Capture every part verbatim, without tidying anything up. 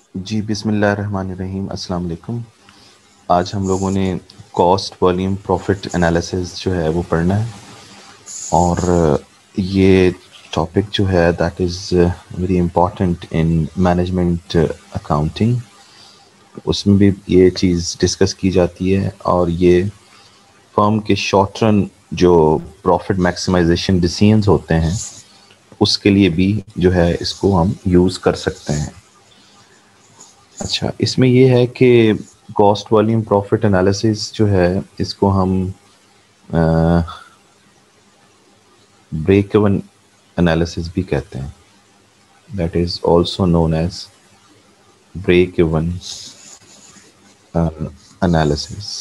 जी, बिस्मिल्लाहिर्रहमानिर्रहीम, अस्सलाम वालेकुम। आज हम लोगों ने कॉस्ट वॉल्यूम प्रॉफिट एनालिसिस जो है वो पढ़ना है और ये टॉपिक जो है that is very important in management accounting. उसमें भी ये चीज़ डिस्कस की जाती है और ये फर्म के शॉर्ट रन जो प्रॉफिट मैक्सिमाइजेशन डिसीजंस होते हैं उसके लिए भी जो है इसको हम यूज़ कर सकते हैं। अच्छा, इसमें ये है कि कॉस्ट वॉल्यूम प्रॉफिट एनालिसिस जो है इसको हम ब्रेक इवन एनालिसिस भी कहते हैं। That is also known as break even analysis.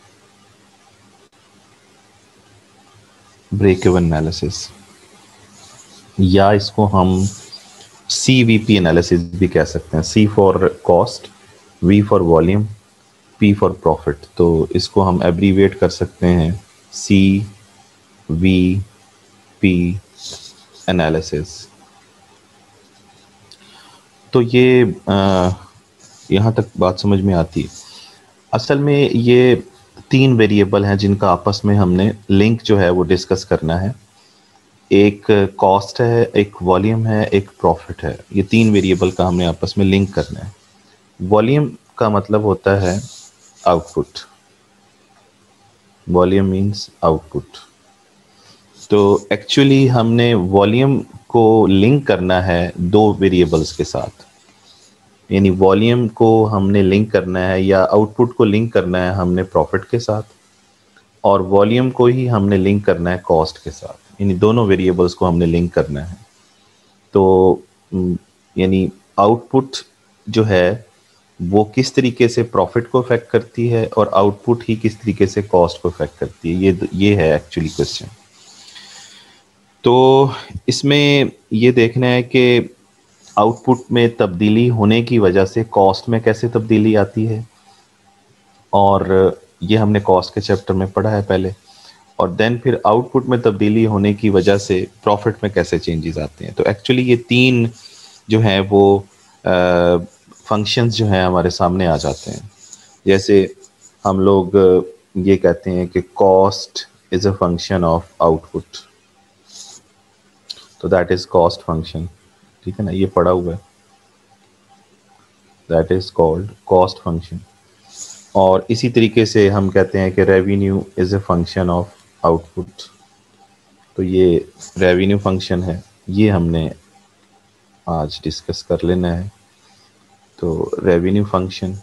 Break even analysis या इसको हम सी वी पी एनालिसिस भी कह सकते हैं। C for cost, V for volume, P for profit. तो इसको हम एब्रीवेट कर सकते हैं सी वी पी एनालिसिस। तो ये आ, यहाँ तक बात समझ में आती है। असल में ये तीन वेरिएबल हैं जिनका आपस में हमने लिंक जो है वो डिस्कस करना है। एक कॉस्ट है, एक वॉल्यूम है, एक प्रॉफिट है। ये तीन वेरिएबल का हमने आपस में लिंक करना है। वॉल्यूम का मतलब होता है आउटपुट। Volume means output. तो एक्चुअली हमने वॉल्यूम को लिंक करना है दो वेरिएबल्स के साथ, यानी वॉल्यूम को हमने लिंक करना है या आउटपुट को लिंक करना है हमने प्रॉफिट के साथ, और वॉल्यूम को ही हमने लिंक करना है कॉस्ट के साथ। यानी दोनों वेरिएबल्स को हमने लिंक करना है। तो यानी आउटपुट जो है वो किस तरीके से प्रॉफिट को अफेक्ट करती है और आउटपुट ही किस तरीके से कॉस्ट को अफेक्ट करती है, ये ये है एक्चुअली क्वेश्चन। तो इसमें ये देखना है कि आउटपुट में तब्दीली होने की वजह से कॉस्ट में कैसे तब्दीली आती है, और ये हमने कॉस्ट के चैप्टर में पढ़ा है पहले। और देन फिर आउटपुट में तब्दीली होने की वजह से प्रॉफिट में कैसे चेंजेस आते हैं। तो एक्चुअली ये तीन जो हैं वो फंक्शंस जो हैं हमारे सामने आ जाते हैं। जैसे हम लोग ये कहते हैं कि cost is a function of output, तो दैट इज़ कॉस्ट फंक्शन। ठीक है ना, ये पढ़ा हुआ है, that is called cost function. और इसी तरीके से हम कहते हैं कि revenue is a function of output, तो ये रेवेन्यू फंक्शन है, ये हमने आज डिस्कस कर लेना है। तो रेवेन्यू फंक्शन,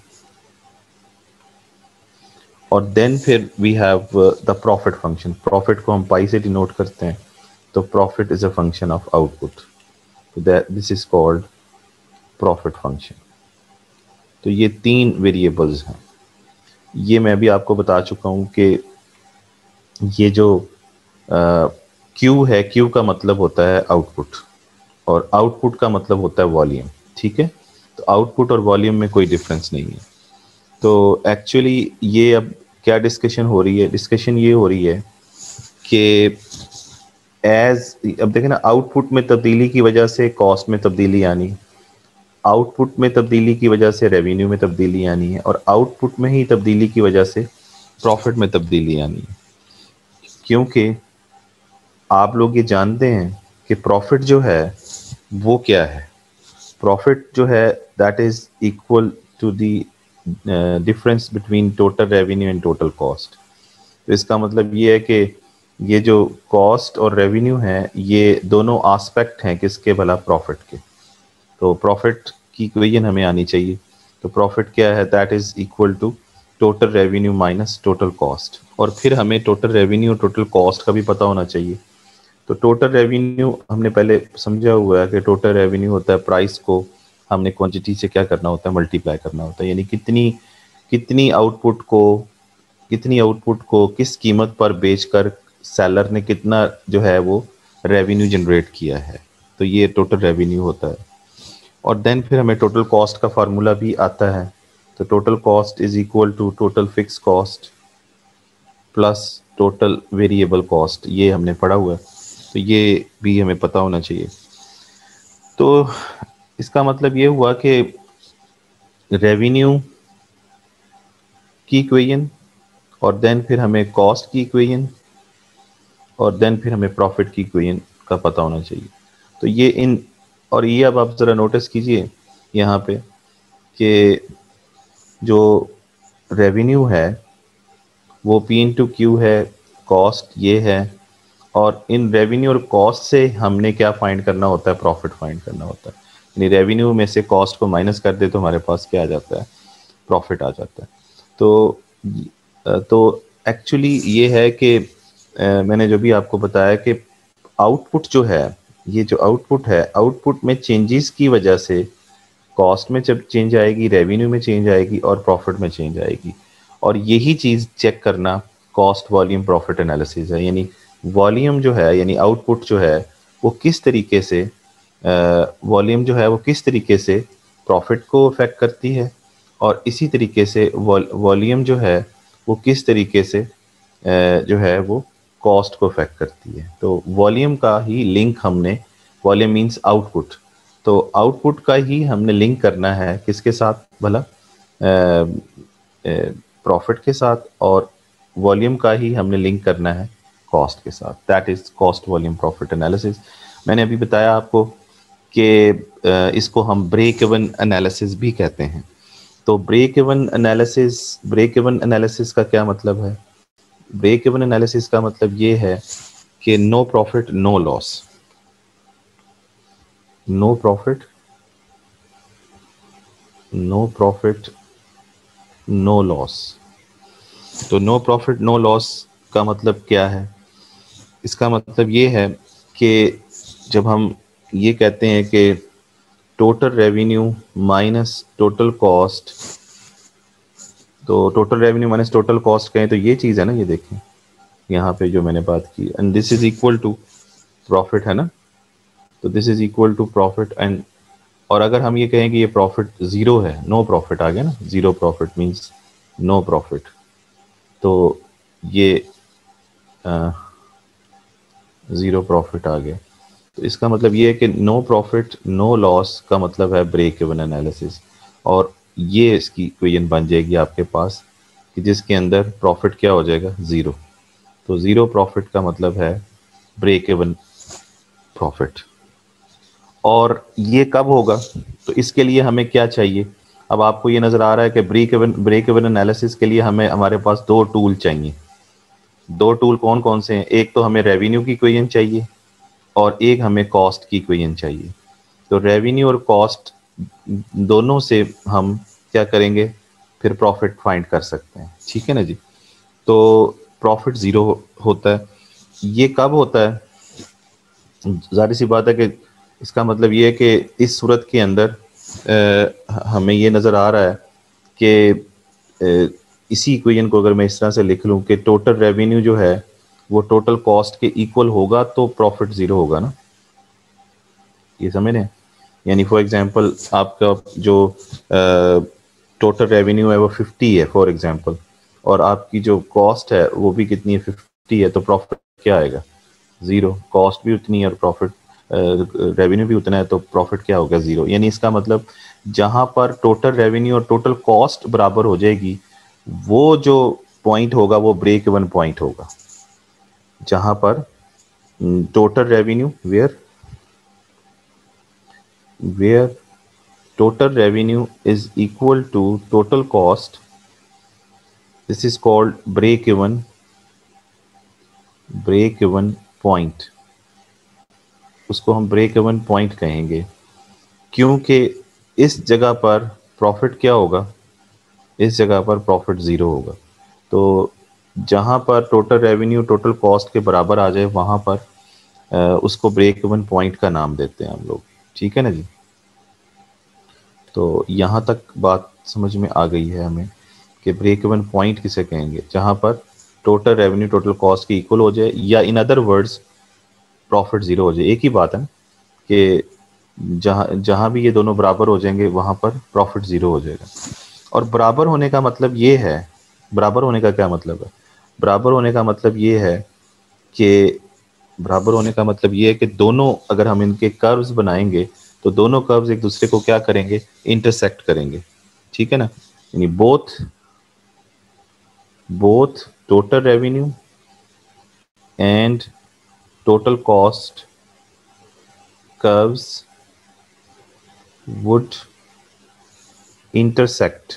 और देन फिर we have the profit function. Profit को हम पाई से डिनोट करते हैं, तो profit is a function of output, तो that this is called profit function. तो ये तीन वेरिएबल्स हैं। ये मैं भी आपको बता चुका हूँ कि ये जो क्यू है, क्यू का मतलब होता है आउटपुट और आउटपुट का मतलब होता है वॉल्यूम। ठीक है, तो आउटपुट और वॉल्यूम में कोई डिफरेंस नहीं है। तो एक्चुअली ये अब क्या डिस्कशन हो रही है, डिस्कशन ये हो रही है कि एज अब देखें ना, आउटपुट में तब्दीली की वजह से कॉस्ट में तब्दीली आनी, आउटपुट में तब्दीली की वजह से रेवेन्यू में तब्दीली आनी है, और आउटपुट में ही तब्दीली की वजह से प्रॉफिट में तब्दीली आनी है। क्योंकि आप लोग ये जानते हैं कि प्रॉफिट जो है वो क्या है। प्रॉफिट जो है that is equal to the difference between total revenue and total cost. तो इसका मतलब ये है कि ये जो कॉस्ट और रेवेन्यू है ये दोनों आस्पेक्ट हैं किसके, भला प्रॉफिट के। तो प्रॉफिट की इक्वेशन हमें आनी चाहिए। तो प्रॉफिट क्या है, that is equal to total revenue minus total cost. और फिर हमें टोटल रेवेन्यू और टोटल कॉस्ट का भी पता होना चाहिए। तो टोटल रेवेन्यू हमने पहले समझा हुआ है कि टोटल रेवेन्यू होता है प्राइस को हमने क्वांटिटी से क्या करना होता है, मल्टीप्लाई करना होता है। यानी कितनी कितनी आउटपुट को कितनी आउटपुट को किस कीमत पर बेचकर सेलर ने कितना जो है वो रेवेन्यू जनरेट किया है, तो ये टोटल रेवेन्यू होता है। और देन फिर हमें टोटल कॉस्ट का फार्मूला भी आता है। तो total cost is equal to total fix cost plus total variable cost, ये हमने पढ़ा हुआ है, तो ये भी हमें पता होना चाहिए। तो इसका मतलब ये हुआ कि रेवेन्यू की इक्वेशन, और देन फिर हमें कॉस्ट की इक्वेशन, और देन फिर हमें प्रॉफिट की इक्वेशन का पता होना चाहिए। तो ये इन, और ये अब आप ज़रा नोटिस कीजिए यहाँ पे कि जो रेवेन्यू है वो पी इंटू क्यू है, कॉस्ट ये है, और इन रेवेन्यू और कॉस्ट से हमने क्या फाइंड करना होता है, प्रॉफिट फाइंड करना होता है। यानी रेवेन्यू में से कॉस्ट को माइनस कर दे तो हमारे पास क्या आ जाता है, प्रॉफिट आ जाता है। तो तो एक्चुअली ये है कि मैंने जो भी आपको बताया कि आउटपुट जो है, ये जो आउटपुट है, आउटपुट में चेंजेस की वजह से कॉस्ट में जब चेंज आएगी, रेवेन्यू में चेंज आएगी और प्रॉफिट में चेंज आएगी। और यही चीज़ चेक करना कॉस्ट वॉल्यूम प्रॉफिट एनालिसिस है। यानी वॉल्यूम जो है, यानी आउटपुट जो है वो किस तरीके से, वॉल्यूम जो है वो किस तरीके से प्रॉफिट को अफेक्ट करती है, और इसी तरीके से वॉल्यूम जो है वो किस तरीके से जो है वो कॉस्ट को अफेक्ट करती है। तो वॉल्यूम का ही लिंक हमने, वॉल्यूम मींस आउटपुट, तो आउटपुट का ही हमने लिंक करना है किसके साथ भला, प्रॉफिट के साथ, और वॉल्यूम का ही हमने लिंक करना है कॉस्ट के साथ। That is cost volume profit analysis. मैंने अभी बताया आपको कि इसको हम ब्रेक इवन एनालिसिस भी कहते हैं। तो break even analysis, break even analysis का क्या मतलब है? ब्रेक इवन एनालिसिस का मतलब ये है कि no profit no loss, no profit no profit no loss. तो नो प्रॉफिट नो लॉस का मतलब क्या है? इसका मतलब ये है कि जब हम ये कहते हैं कि total revenue minus total cost, तो total revenue minus total cost कहें तो ये चीज़ है ना, ये देखें यहाँ पे जो मैंने बात की, and this is equal to profit, है ना। तो this is equal to profit, and और अगर हम ये कहें कि ये प्रॉफिट ज़ीरो है, नो प्रॉफिट आ गया ना, zero profit means no profit, तो ये ज़ीरो प्रॉफिट आ गया। तो इसका मतलब ये है कि नो प्रॉफिट नो लॉस का मतलब है ब्रेक इवन एनालिसिस, और ये इसकी इक्वेशन बन जाएगी आपके पास कि जिसके अंदर प्रॉफिट क्या हो जाएगा, ज़ीरो। तो ज़ीरो प्रॉफिट का मतलब है ब्रेक इवन प्रॉफिट। और ये कब होगा? तो इसके लिए हमें क्या चाहिए? अब आपको ये नज़र आ रहा है कि break even break even analysis के लिए हमें, हमारे पास दो टूल चाहिए। दो टूल कौन कौन से हैं? एक तो हमें रेवेन्यू की इक्वेशन चाहिए और एक हमें कॉस्ट की इक्वेशन चाहिए। तो रेवेन्यू और कॉस्ट दोनों से हम क्या करेंगे, फिर प्रॉफिट फाइंड कर सकते हैं, ठीक है ना जी। तो प्रॉफिट ज़ीरो होता है। ये कब होता है? जाहिर सी बात है कि इसका मतलब ये है कि इस सूरत के अंदर आ, हमें ये नज़र आ रहा है कि इसी इक्वेशन को अगर मैं इस तरह से लिख लूँ कि टोटल रेवेन्यू जो है वो टोटल कॉस्ट के इक्वल होगा तो प्रॉफिट ज़ीरो होगा ना, ये समझ रहे हैं। यानी फॉर एग्जांपल आपका जो टोटल रेवेन्यू है वो फिफ्टी है फॉर एग्जांपल, और आपकी जो कॉस्ट है वो भी कितनी है, फिफ्टी है, तो प्रॉफिट क्या आएगा, ज़ीरो। कॉस्ट भी उतनी है और प्रॉफिट रेवेन्यू भी उतना है, तो प्रॉफिट क्या होगा, ज़ीरो। यानी इसका मतलब जहां पर टोटल रेवेन्यू और टोटल कॉस्ट बराबर हो जाएगी, वो जो पॉइंट होगा वो ब्रेक इवन पॉइंट होगा। जहां पर total revenue, where where total revenue is equal to total cost, this is called break even break even point। उसको हम ब्रेक इवन पॉइंट कहेंगे, क्योंकि इस जगह पर प्रॉफिट क्या होगा, इस जगह पर प्रॉफिट ज़ीरो होगा। तो जहां पर टोटल रेवेन्यू टोटल कॉस्ट के बराबर आ जाए वहां पर उसको ब्रेक इवन पॉइंट का नाम देते हैं हम लोग, ठीक है ना जी। तो यहाँ तक बात समझ में आ गई है हमें कि ब्रेक इवन पॉइंट किसे कहेंगे, जहाँ पर टोटल रेवेन्यू टोटल कॉस्ट के इक्वल हो जाए, या in other words profit zero हो जाए। एक ही बात है कि जहाँ जहाँ भी ये दोनों बराबर हो जाएंगे वहाँ पर प्रॉफिट ज़ीरो हो जाएगा। और बराबर होने का मतलब ये है, बराबर होने का क्या मतलब है? बराबर होने का मतलब ये है कि बराबर होने का मतलब ये है कि दोनों, अगर हम इनके कर्व्स बनाएंगे तो दोनों कर्व्स एक दूसरे को क्या करेंगे, इंटरसेक्ट करेंगे। ठीक है ना, यानी both both total revenue and total cost curves would intersect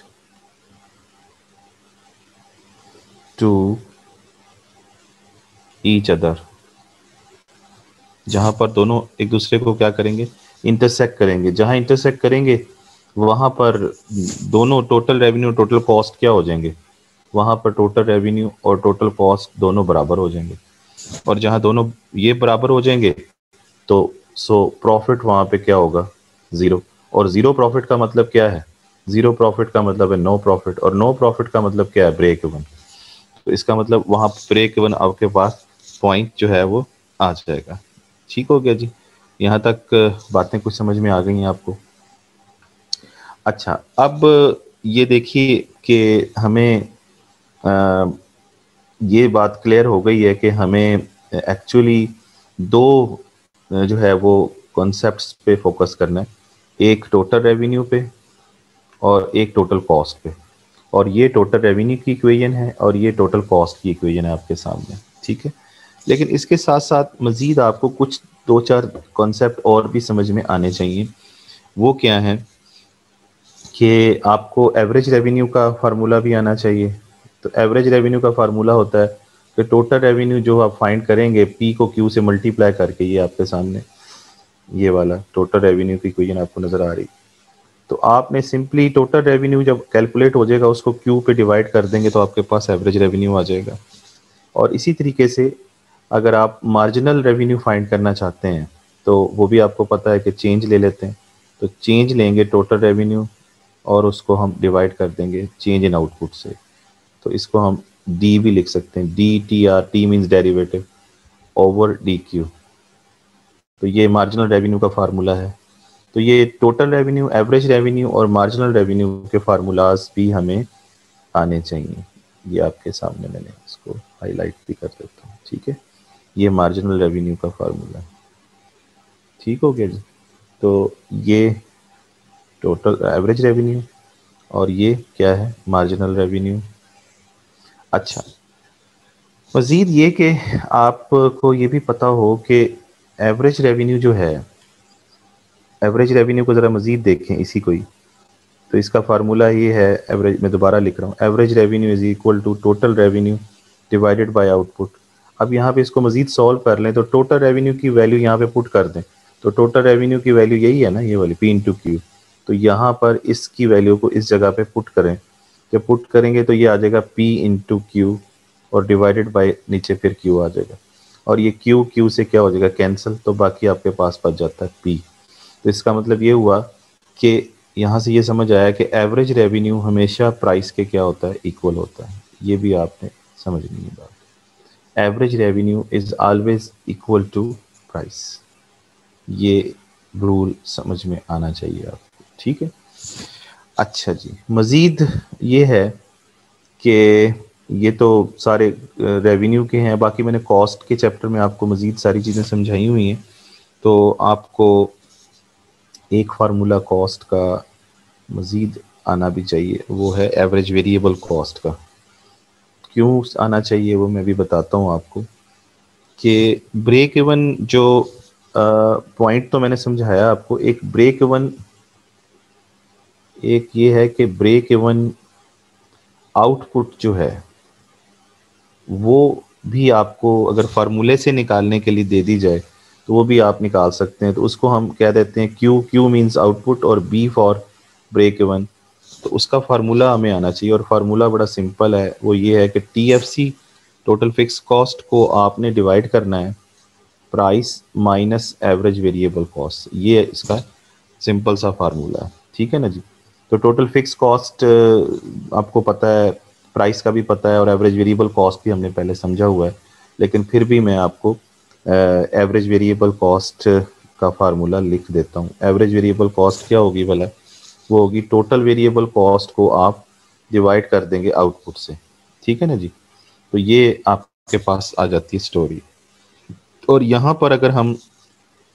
to each other, जहां पर दोनों एक दूसरे को क्या करेंगे, इंटरसेक्ट करेंगे। जहां इंटरसेक्ट करेंगे वहां पर दोनों टोटल रेवेन्यू टोटल कॉस्ट क्या हो जाएंगे, वहां पर टोटल रेवेन्यू और टोटल कॉस्ट दोनों बराबर हो जाएंगे। और जहां दोनों ये बराबर हो जाएंगे तो सो प्रॉफिट वहां पे क्या होगा, जीरो। और जीरो प्रॉफिट का मतलब क्या है, जीरो प्रॉफिट का मतलब है नो प्रॉफिट, और नो प्रॉफिट का मतलब क्या है, ब्रेक इवन। तो इसका मतलब वहां ब्रेक इवन आपके पास पॉइंट जो है वो आ जाएगा। ठीक हो गया जी, यहाँ तक बातें कुछ समझ में आ गई हैं आपको। अच्छा, अब ये देखिए कि हमें आ, ये बात क्लियर हो गई है कि हमें एक्चुअली दो जो है वो कॉन्सेप्ट्स पे फोकस करना है, एक टोटल रेवेन्यू पे और एक टोटल कॉस्ट पे। और ये टोटल रेवेन्यू की इक्वेशन है और ये टोटल कॉस्ट की इक्वेशन है आपके सामने, ठीक है। लेकिन इसके साथ साथ मज़ीद आपको कुछ दो चार कॉन्सेप्ट और भी समझ में आने चाहिए। वो क्या है कि आपको एवरेज रेवेन्यू का फार्मूला भी आना चाहिए। तो एवरेज रेवेन्यू का फार्मूला होता है कि टोटल रेवेन्यू जो आप फाइंड करेंगे पी को क्यू से मल्टीप्लाई करके, ये आपके सामने ये वाला टोटल रेवेन्यू की इक्वेशन आपको नज़र आ रही। तो आपने सिंपली टोटल रेवेन्यू जब कैलकुलेट हो जाएगा उसको क्यू पे डिवाइड कर देंगे तो आपके पास एवरेज रेवेन्यू आ जाएगा। और इसी तरीके से अगर आप मार्जिनल रेवेन्यू फाइंड करना चाहते हैं तो वो भी आपको पता है कि चेंज ले लेते हैं। तो चेंज लेंगे टोटल रेवेन्यू और उसको हम डिवाइड कर देंगे चेंज इन आउटपुट से। तो इसको हम डी भी लिख सकते हैं, D T R, T means derivative over D Q. तो ये मार्जिनल रेवेन्यू का फार्मूला है। तो ये टोटल रेवेन्यू, एवरेज रेवेन्यू और मार्जिनल रेवेन्यू के फार्मूलाज भी हमें आने चाहिए। ये आपके सामने मैंने इसको हाईलाइट भी कर देता हूँ, ठीक है। ये मार्जिनल रेवेन्यू का फार्मूला है, ठीक हो गया जी। तो ये टोटल एवरेज रेवेन्यू और ये क्या है, मार्जिनल रेवेन्यू। अच्छा, मज़ीद ये कि आपको ये भी पता हो कि एवरेज रेवेन्यू जो है, एवरेज रेवेन्यू को ज़रा मज़ीद देखें इसी को ही। तो इसका फार्मूला ये है, एवरेज, मैं दोबारा लिख रहा हूँ, average revenue is equal to total revenue divided by output. अब यहाँ पे इसको मज़ीद सॉल्व कर लें तो टोटल रेवेन्यू की वैल्यू यहाँ पे पुट कर दें। तो टोटल रेवेन्यू की वैल्यू यही है ना, ये वाली पी इंटू क्यू। तो यहाँ पर इसकी वैल्यू को इस जगह पे पुट करें। जब पुट करेंगे तो ये आ जाएगा पी इंटू क्यू और डिवाइडेड बाय नीचे फिर क्यू आ जाएगा। और ये क्यू क्यू से क्या हो जाएगा, कैंसिल, तो बाकी आपके पास बच जाता है पी। तो इसका मतलब ये हुआ कि यहाँ से ये समझ आया कि एवरेज रेवेन्यू हमेशा प्राइस के क्या होता है, इक्वल होता है। ये भी आपने समझनी है बात, average revenue is always equal to price. ये रूल समझ में आना चाहिए आपको, ठीक है। अच्छा जी, मज़ीद ये है कि ये तो सारे रेवेन्यू के हैं, बाकी मैंने कॉस्ट के चैप्टर में आपको मज़ीद सारी चीज़ें समझाई हुई हैं। तो आपको एक फार्मूला कॉस्ट का मज़ीद आना भी चाहिए, वो है एवरेज वेरिएबल कॉस्ट का। क्यों आना चाहिए वो मैं भी बताता हूँ आपको कि ब्रेक इवन जो पॉइंट तो मैंने समझाया आपको, एक ब्रेक इवन, एक ये है कि ब्रेक इवन आउटपुट जो है वो भी आपको अगर फार्मूले से निकालने के लिए दे दी जाए तो वो भी आप निकाल सकते हैं। तो उसको हम कह देते हैं क्यू, क्यू मीन्स आउटपुट और बी फॉर ब्रेक इवन। तो उसका फार्मूला हमें आना चाहिए और फार्मूला बड़ा सिंपल है, वो ये है कि T F C total fix cost को आपने डिवाइड करना है price minus average variable cost. ये इसका सिंपल सा फार्मूला है, ठीक है ना जी। तो टोटल फिक्स कॉस्ट आपको पता है, प्राइस का भी पता है और एवरेज वेरिएबल कॉस्ट भी हमने पहले समझा हुआ है, लेकिन फिर भी मैं आपको एवरेज वेरिएबल कॉस्ट का फार्मूला लिख देता हूँ। एवरेज वेरिएबल कॉस्ट क्या होगी भला, वो होगी टोटल वेरिएबल कॉस्ट को आप डिवाइड कर देंगे आउटपुट से, ठीक है ना जी। तो ये आपके पास आ जाती है स्टोरी। और यहाँ पर अगर हम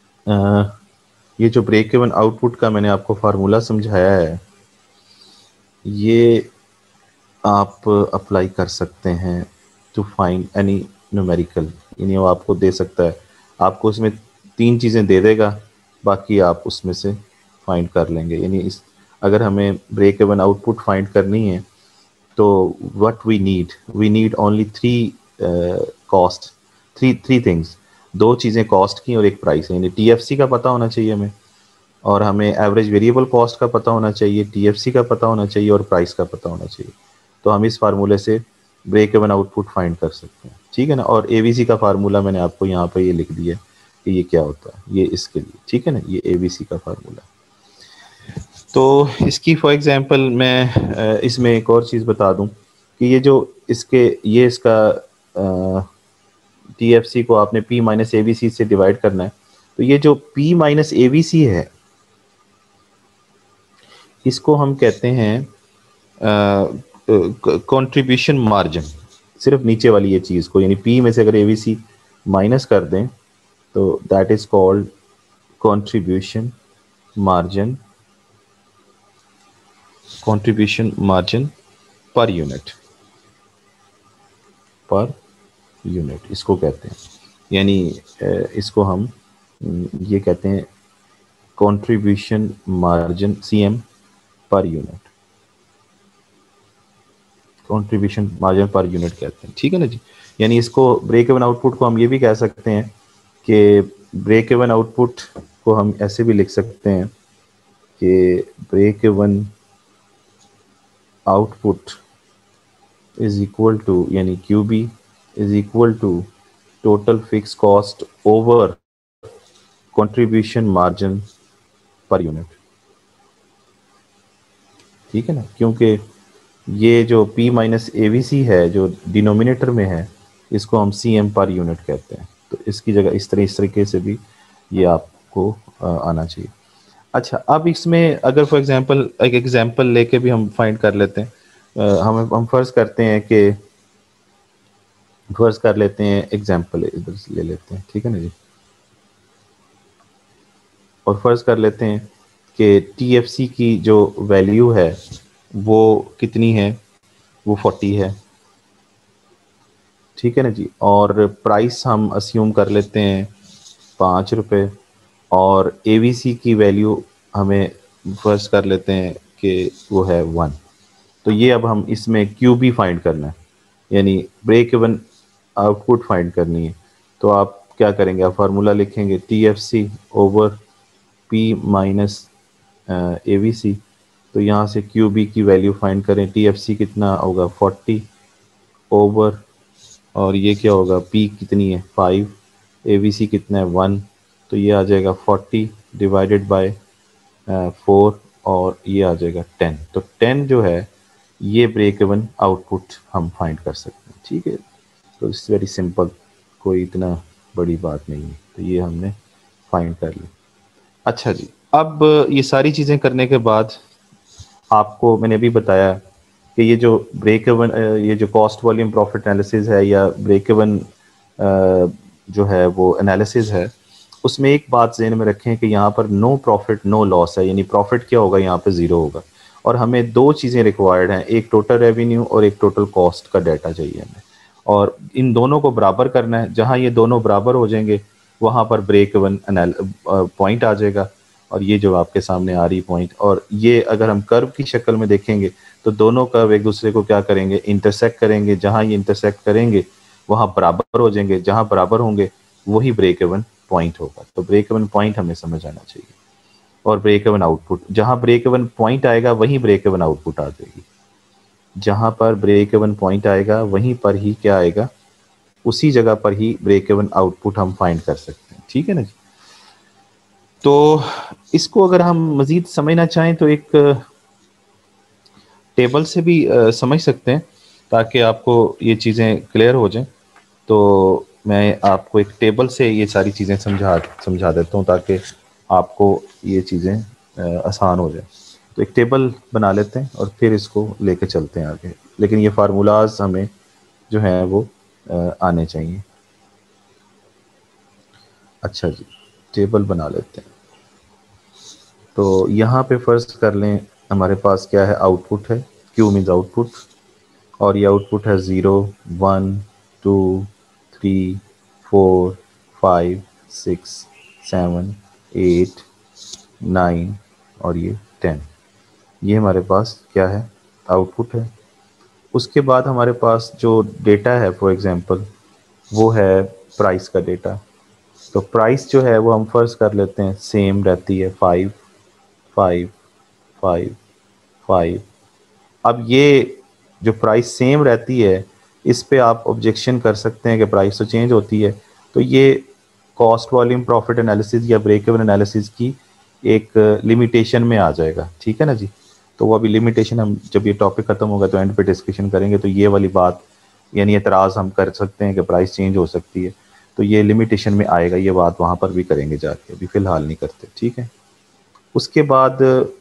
आ, ये जो ब्रेक इवन आउटपुट का मैंने आपको फार्मूला समझाया है, ये आप अप्लाई कर सकते हैं टू फाइंड एनी न्यूमेरिकल, यानी वो आपको दे सकता है, आपको इसमें तीन चीज़ें दे देगा, बाकी आप उसमें से फाइंड कर लेंगे। यानी इस अगर हमें ब्रेक इवन आउटपुट फाइंड करनी है तो what we need, we need only three cost, three three things, दो चीज़ें कॉस्ट की और एक प्राइस है। यानी टीएफसी का पता होना चाहिए हमें, और हमें एवरेज वेरिएबल कॉस्ट का पता होना चाहिए, टीएफसी का पता होना चाहिए, और प्राइस का पता होना चाहिए। तो हम इस फार्मूले से ब्रेक इवन आउटपुट फाइंड कर सकते हैं, ठीक है ना। और एबीसी का फार्मूला मैंने आपको यहाँ पे ये लिख दिया कि ये क्या होता है, ये इसके लिए, ठीक है ना, ये एबीसी का फार्मूला। तो इसकी फॉर एग्जांपल मैं इसमें एक और चीज़ बता दूं कि ये जो इसके ये इसका टीएफसी को आपने पी माइनस एबीसी से डिवाइड करना है, तो ये जो पी माइनस एबीसी है इसको हम कहते हैं कंट्रीब्यूशन मार्जिन। सिर्फ नीचे वाली ये चीज़ को, यानी पी में से अगर एबीसी माइनस कर दें तो that is called contribution margin, contribution margin per unit, per unit इसको कहते हैं। यानी इसको हम ये कहते हैं contribution margin CM per unit, contribution margin per unit कहते हैं, ठीक है ना जी। यानी इसको ब्रेक इवन आउटपुट को हम ये भी कह सकते हैं कि ब्रेक इवन आउटपुट को हम ऐसे भी लिख सकते हैं कि break even output is equal to, यानी Q B is equal to total fix cost over contribution margin per unit, ठीक है ना। क्योंकि ये जो P minus A V C है जो डिनोमिनेटर में है, इसको हम सी एम पर यूनिट कहते हैं। तो इसकी जगह इस तरह इस तरीके से भी ये आपको आना चाहिए। अच्छा, अब इसमें अगर फॉर एग्जांपल एक एग्जांपल लेके भी हम फाइंड कर लेते हैं, हम हम फर्ज करते हैं कि फर्ज कर लेते हैं एग्जांपल इधर से ले लेते हैं, ठीक है ना जी। और फर्ज कर लेते हैं कि टीएफसी की जो वैल्यू है वो कितनी है, वो फोर्टी है, ठीक है ना जी। और प्राइस हम अस्यूम कर लेते हैं पाँच रुपये, और एवीसी की वैल्यू हमें फर्ज कर लेते हैं कि वो है वन। तो ये अब हम इसमें क्यू बी फाइंड करना है, यानी ब्रेक इवन आउटपुट फाइंड करनी है। तो आप क्या करेंगे, आप फार्मूला लिखेंगे T F C over P minus A V C. तो यहाँ से क्यू बी की वैल्यू फाइंड करें, टी एफ सी कितना होगा फोर्टी ओवर, और ये क्या होगा पी कितनी है फाइव, ए वी सी कितना है वन, तो ये आ जाएगा फोर्टी डिवाइडेड बाय फोर, और ये आ जाएगा टेन। तो टेन जो है ये ब्रेक इवन आउटपुट हम फाइंड कर सकते हैं, ठीक है। तो इट्स वेरी सिंपल, कोई इतना बड़ी बात नहीं है। तो ये हमने फाइंड कर ली। अच्छा जी, अब ये सारी चीज़ें करने के बाद आपको मैंने अभी बताया कि ये जो ब्रेक इवन, ये जो कॉस्ट वॉल्यूम प्रॉफिट एनालिसिस है या ब्रेक इवन जो है वो एनालिसिस है, उसमें एक बात ज़हन में रखें कि यहाँ पर नो प्रॉफिट नो लॉस है, यानी प्रॉफिट क्या होगा यहाँ पे ज़ीरो होगा। और हमें दो चीज़ें रिक्वायर्ड हैं, एक टोटल रेवेन्यू और एक टोटल कॉस्ट का डाटा चाहिए हमें, और इन दोनों को बराबर करना है। जहाँ ये दोनों बराबर हो जाएंगे वहाँ पर ब्रेक इवन पॉइंट आ जाएगा, और ये जो आपके सामने आ रही पॉइंट, और ये अगर हम कर्व की शक्ल में देखेंगे तो दोनों कर्व एक दूसरे को क्या करेंगे, इंटरसेक्ट करेंगे। जहाँ ये इंटरसेक्ट करेंगे वहाँ बराबर हो जाएंगे, जहाँ बराबर होंगे वही ब्रेक इवन पॉइंट होगा। तो ब्रेक इवन पॉइंट हमें समझ आना चाहिए। और ब्रेक इवन आउटपुट, जहाँ ब्रेक इवन पॉइंट आएगा वहीं ब्रेक इवन आउटपुट आ जाएगी। जहाँ पर ब्रेक इवन पॉइंट आएगा वहीं पर ही क्या आएगा, उसी जगह पर ही ब्रेक इवन आउटपुट हम फाइंड कर सकते हैं, ठीक है ना जी। तो इसको अगर हम मजीद समझना चाहें तो एक टेबल से भी आ, समझ सकते हैं, ताकि आपको ये चीज़ें क्लियर हो जाएं। तो मैं आपको एक टेबल से ये सारी चीज़ें समझा समझा देता हूँ ताकि आपको ये चीज़ें आसान हो जाए। तो एक टेबल बना लेते हैं और फिर इसको लेके चलते हैं आगे, लेकिन ये फार्मूलाज हमें जो हैं वो आ, आने चाहिए। अच्छा जी, टेबल बना लेते हैं। तो यहाँ पे फर्स्ट कर लें हमारे पास क्या है, आउटपुट है, क्यू मीन्स आउटपुट, और ये आउटपुट है zero one two three four five six seven eight nine और ये टेन। ये हमारे पास क्या है, आउटपुट है। उसके बाद हमारे पास जो डेटा है फॉर एग्जांपल वो है प्राइस का डेटा। तो प्राइस जो है वो हम फर्स्ट कर लेते हैं सेम रहती है, फाइव फाइव फाइव फाइव। अब ये जो प्राइस सेम रहती है इस पे आप ऑब्जेक्शन कर सकते हैं कि प्राइस तो चेंज होती है। तो ये कॉस्ट वॉल्यूम प्रॉफिट एनालिसिस या ब्रेक इवन एनालिसिस की एक लिमिटेशन में आ जाएगा, ठीक है ना जी। तो वो अभी लिमिटेशन हम जब ये टॉपिक खत्म होगा तो एंड पे डिस्कशन करेंगे, तो ये वाली बात यानी एतराज़ हम कर सकते हैं कि प्राइस चेंज हो सकती है, तो ये लिमिटेशन में आएगा, ये बात वहाँ पर भी करेंगे जाके, अभी फ़िलहाल नहीं करते, ठीक है। उसके बाद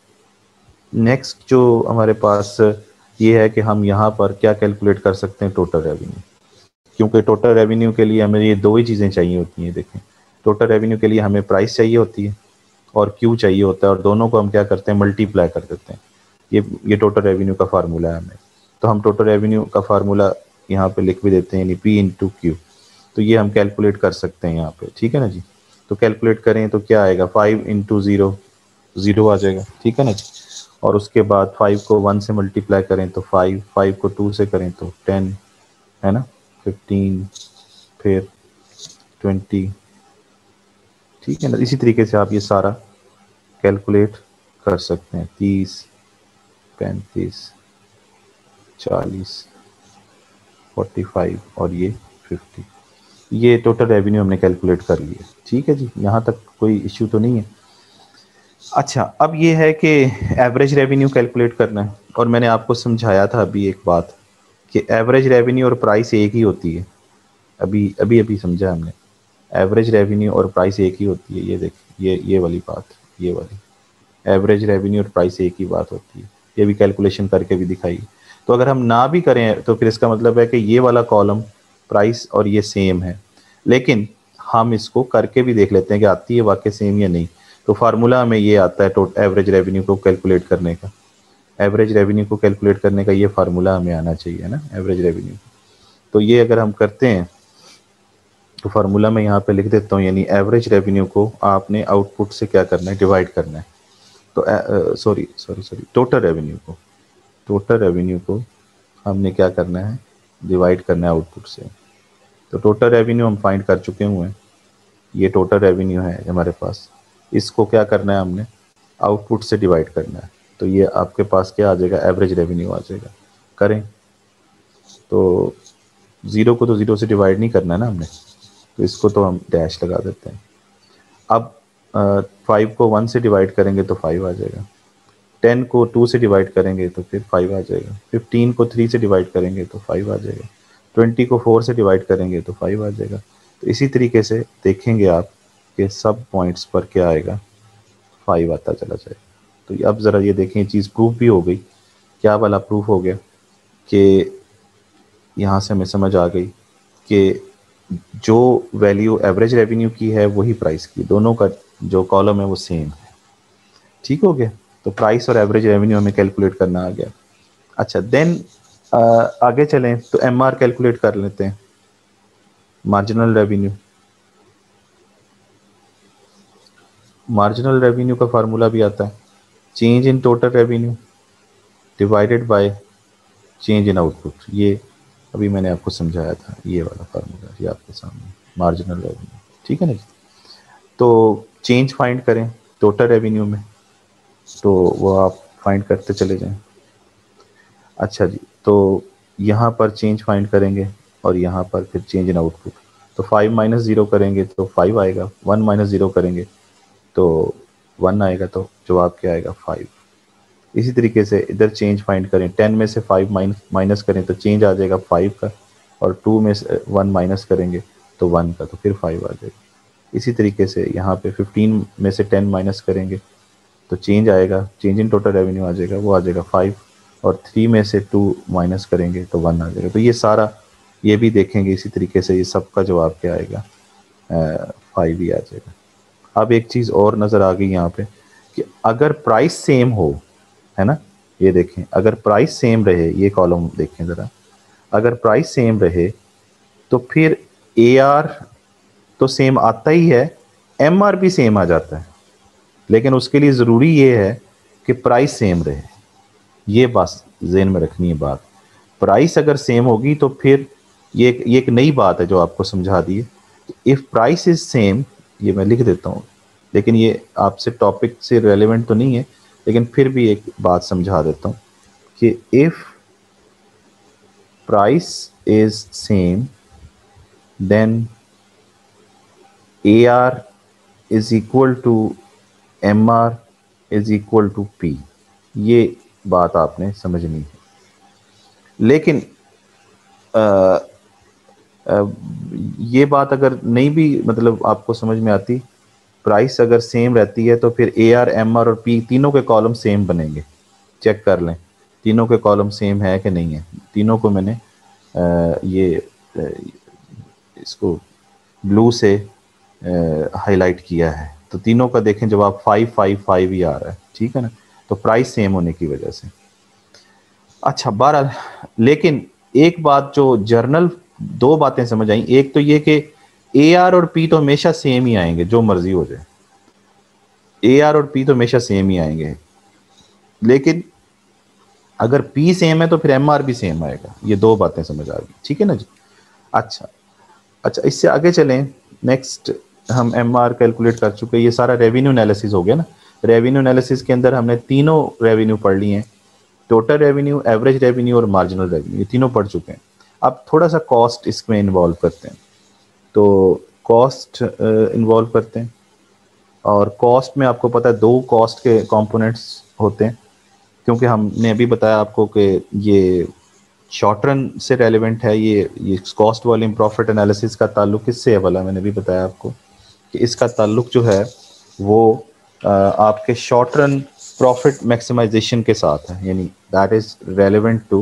नेक्स्ट जो हमारे पास ये है कि हम यहाँ पर क्या कैलकुलेट कर सकते हैं, टोटल रेवेन्यू। क्योंकि टोटल रेवेन्यू के लिए हमें ये दो ही चीज़ें चाहिए होती हैं। देखें, टोटल रेवेन्यू के लिए हमें प्राइस चाहिए होती है और क्यू चाहिए होता है, और दोनों को हम क्या करते हैं, मल्टीप्लाई कर देते हैं। ये ये टोटल रेवेन्यू का फार्मूला है हमें। तो हम टोटल रेवेन्यू का फार्मूला यहाँ पे लिख भी देते हैं, यानी पी इंटू क्यू। तो ये हम कैलकुलेट कर सकते हैं यहाँ पे, ठीक है ना जी। तो कैलकुलेट करें तो क्या आएगा, फाइव इंटू ज़ीरो, ज़ीरो आ जाएगा, ठीक है ना जी। और उसके बाद फाइव को वन से मल्टीप्लाई करें तो फाइव, फाइव को टू से करें तो टेन, है ना, फिफ्टीन, फिर ट्वेंटी, ठीक है ना। इसी तरीके से आप ये सारा कैलकुलेट कर सकते हैं, तीस, पैंतीस, चालीस, फोर्टी फाइव और ये फिफ्टी। ये टोटल रेवेन्यू हमने कैलकुलेट कर लिया, ठीक है जी। यहाँ तक कोई इश्यू तो नहीं है। अच्छा, अब ये है कि एवरेज रेवेन्यू कैलकुलेट करना है, और मैंने आपको समझाया था अभी एक बात कि एवरेज रेवेन्यू और प्राइस एक ही होती है। अभी अभी अभी समझा हमने, एवरेज रेवेन्यू और प्राइस एक ही होती है। ये देखिए, ये ये वाली बात, ये वाली एवरेज रेवेन्यू और प्राइस एक ही बात होती है। ये भी कैलकुलेशन करके भी दिखाई। तो अगर हम ना भी करें तो फिर इसका मतलब है कि ये वाला कॉलम प्राइस और ये सेम है, लेकिन हम इसको करके भी देख लेते हैं कि आती है वाकई सेम या नहीं। तो फार्मूला हमें ये आता है टोटल एवरेज रेवेन्यू को कैलकुलेट करने का। एवरेज रेवेन्यू को कैलकुलेट करने का ये फार्मूला हमें आना चाहिए ना, एवरेज रेवेन्यू। तो ये अगर हम करते हैं तो फार्मूला मैं यहाँ पे लिख देता हूँ, यानी एवरेज रेवेन्यू को आपने आउटपुट से क्या करना है, डिवाइड करना है। तो sorry sorry sorry total revenue को, टोटल रेवेन्यू को हमने क्या करना है, डिवाइड करना है आउटपुट से। तो टोटल रेवेन्यू हम फाइंड कर चुके हुए हैं, ये टोटल रेवेन्यू है हमारे पास। इसको क्या करना है, हमने आउटपुट से डिवाइड करना है। तो ये आपके पास क्या आ जाएगा, एवरेज रेवेन्यू आ जाएगा। करें तो ज़ीरो को तो ज़ीरो से डिवाइड नहीं करना है ना हमने, तो इसको तो हम डैश लगा देते हैं। अब फाइव को वन से डिवाइड करेंगे तो फाइव आ जाएगा, टेन को टू से डिवाइड करेंगे तो फिर फाइव आ जाएगा, फिफ्टीन को थ्री से डिवाइड करेंगे तो फाइव आ जाएगा, ट्वेंटी को फोर से डिवाइड करेंगे तो फाइव आ जाएगा। तो इसी तरीके से देखेंगे आप कि सब पॉइंट्स पर क्या आएगा, फाइव आता चला जाएगा। तो अब ज़रा ये देखें, चीज़ प्रूफ भी हो गई। क्या वाला प्रूफ हो गया कि यहाँ से हमें समझ आ गई कि जो वैल्यू एवरेज रेवेन्यू की है वही प्राइस की, दोनों का जो कॉलम है वो सेम है, ठीक हो गया। तो प्राइस और एवरेज रेवेन्यू हमें कैलकुलेट करना आ गया। अच्छा, देन आगे चलें तो एम आर कैलकुलेट कर लेते हैं, मार्जिनल रेवेन्यू। मार्जिनल रेवेन्यू का फार्मूला भी आता है, change in total revenue divided by change in output. ये अभी मैंने आपको समझाया था, ये वाला फार्मूला ये आपके सामने, मार्जिनल रेवेन्यू, ठीक है ना जी। तो चेंज फाइंड करें टोटल रेवेन्यू में, तो वो आप फाइंड करते चले जाएं। अच्छा जी, तो यहाँ पर चेंज फाइंड करेंगे और यहाँ पर फिर चेंज इन आउटपुट। तो फाइव माइनस ज़ीरो करेंगे तो फाइव आएगा, वन माइनस ज़ीरो करेंगे तो वन आएगा, तो जवाब क्या आएगा, फाइव। इसी तरीके से इधर चेंज फाइंड करें, टेन में से फाइव माइनस माइनस करें तो चेंज आ जाएगा फाइव का, और टू में से वन माइनस करेंगे तो वन का, तो फिर फाइव आ जाएगा। इसी तरीके से यहाँ पे फिफ्टीन में से टेन माइनस करेंगे तो चेंज आएगा, चेंज इन टोटल रेवेन्यू आ जाएगा, वो आ जाएगा फाइव, और थ्री में से टू माइनस करेंगे तो वन आ जाएगा। तो ये सारा ये भी देखेंगे इसी तरीके से, ये सब का जवाब क्या आएगा, फाइव ही आ जाएगा। अब एक चीज़ और नज़र आ गई यहाँ पे कि अगर प्राइस सेम हो, है ना। ये देखें, अगर प्राइस सेम रहे, ये कॉलम देखें ज़रा, अगर प्राइस सेम रहे तो फिर ए आर तो सेम आता ही है, एम आर भी सेम आ जाता है, लेकिन उसके लिए ज़रूरी ये है कि प्राइस सेम रहे। ये बात जेहन में रखनी है बात। प्राइस अगर सेम होगी तो फिर ये एक ये एक नई बात है जो आपको समझा दी है। इफ़ प्राइस इज सेम, ये मैं लिख देता हूँ, लेकिन ये आपसे टॉपिक से रेलेवेंट तो नहीं है, लेकिन फिर भी एक बात समझा देता हूँ कि if price is same then A R is equal to M R is equal to P. ये बात आपने समझनी है। लेकिन आ, आ, ये बात अगर नहीं भी मतलब आपको समझ में आती, प्राइस अगर सेम रहती है तो फिर ए आर, एम आर और पी तीनों के कॉलम सेम बनेंगे। चेक कर लें तीनों के कॉलम सेम है कि नहीं है। तीनों को मैंने आ, ये आ, इसको ब्लू से हाईलाइट किया है, तो तीनों का देखें जवाब फाइव फाइव फाइव ही आ रहा है, ठीक है ना। तो प्राइस सेम होने की वजह से। अच्छा बहरहाल, लेकिन एक बात जो जर्नल, दो बातें समझ आई। एक तो ये कि ए आर और पी तो हमेशा सेम ही आएंगे, जो मर्जी हो जाए, ए आर और पी तो हमेशा सेम ही आएंगे। लेकिन अगर पी सेम है तो फिर एम आर भी सेम आएगा। ये दो बातें समझ आ गई, ठीक है ना जी। अच्छा अच्छा, इससे आगे चलें। नेक्स्ट हम एम आर कैलकुलेट कर चुके हैं, ये सारा रेवेन्यू एनालिसिस हो गया ना। रेवेन्यू एनालिसिस के अंदर हमने तीनों रेवेन्यू पढ़ लिए हैं, टोटल रेवेन्यू, एवरेज रेवेन्यू और मार्जिनल रेवेन्यू, ये तीनों पढ़ चुके हैं। अब थोड़ा सा कॉस्ट इसमें इन्वॉल्व करते हैं, तो कॉस्ट इन्वॉल्व करते हैं। और कॉस्ट में आपको पता है दो कॉस्ट के कंपोनेंट्स होते हैं, क्योंकि हमने अभी बताया आपको कि ये शॉर्ट रन से रेलिवेंट है। ये ये कॉस्ट वॉल्यूम प्रॉफिट एनालिसिस का ताल्लुक किससे है वाला, मैंने भी बताया आपको कि इसका ताल्लुक जो है वो आ, आपके शॉर्ट रन प्रॉफिट मैक्सिमाइजेशन के साथ है, यानी that is relevant to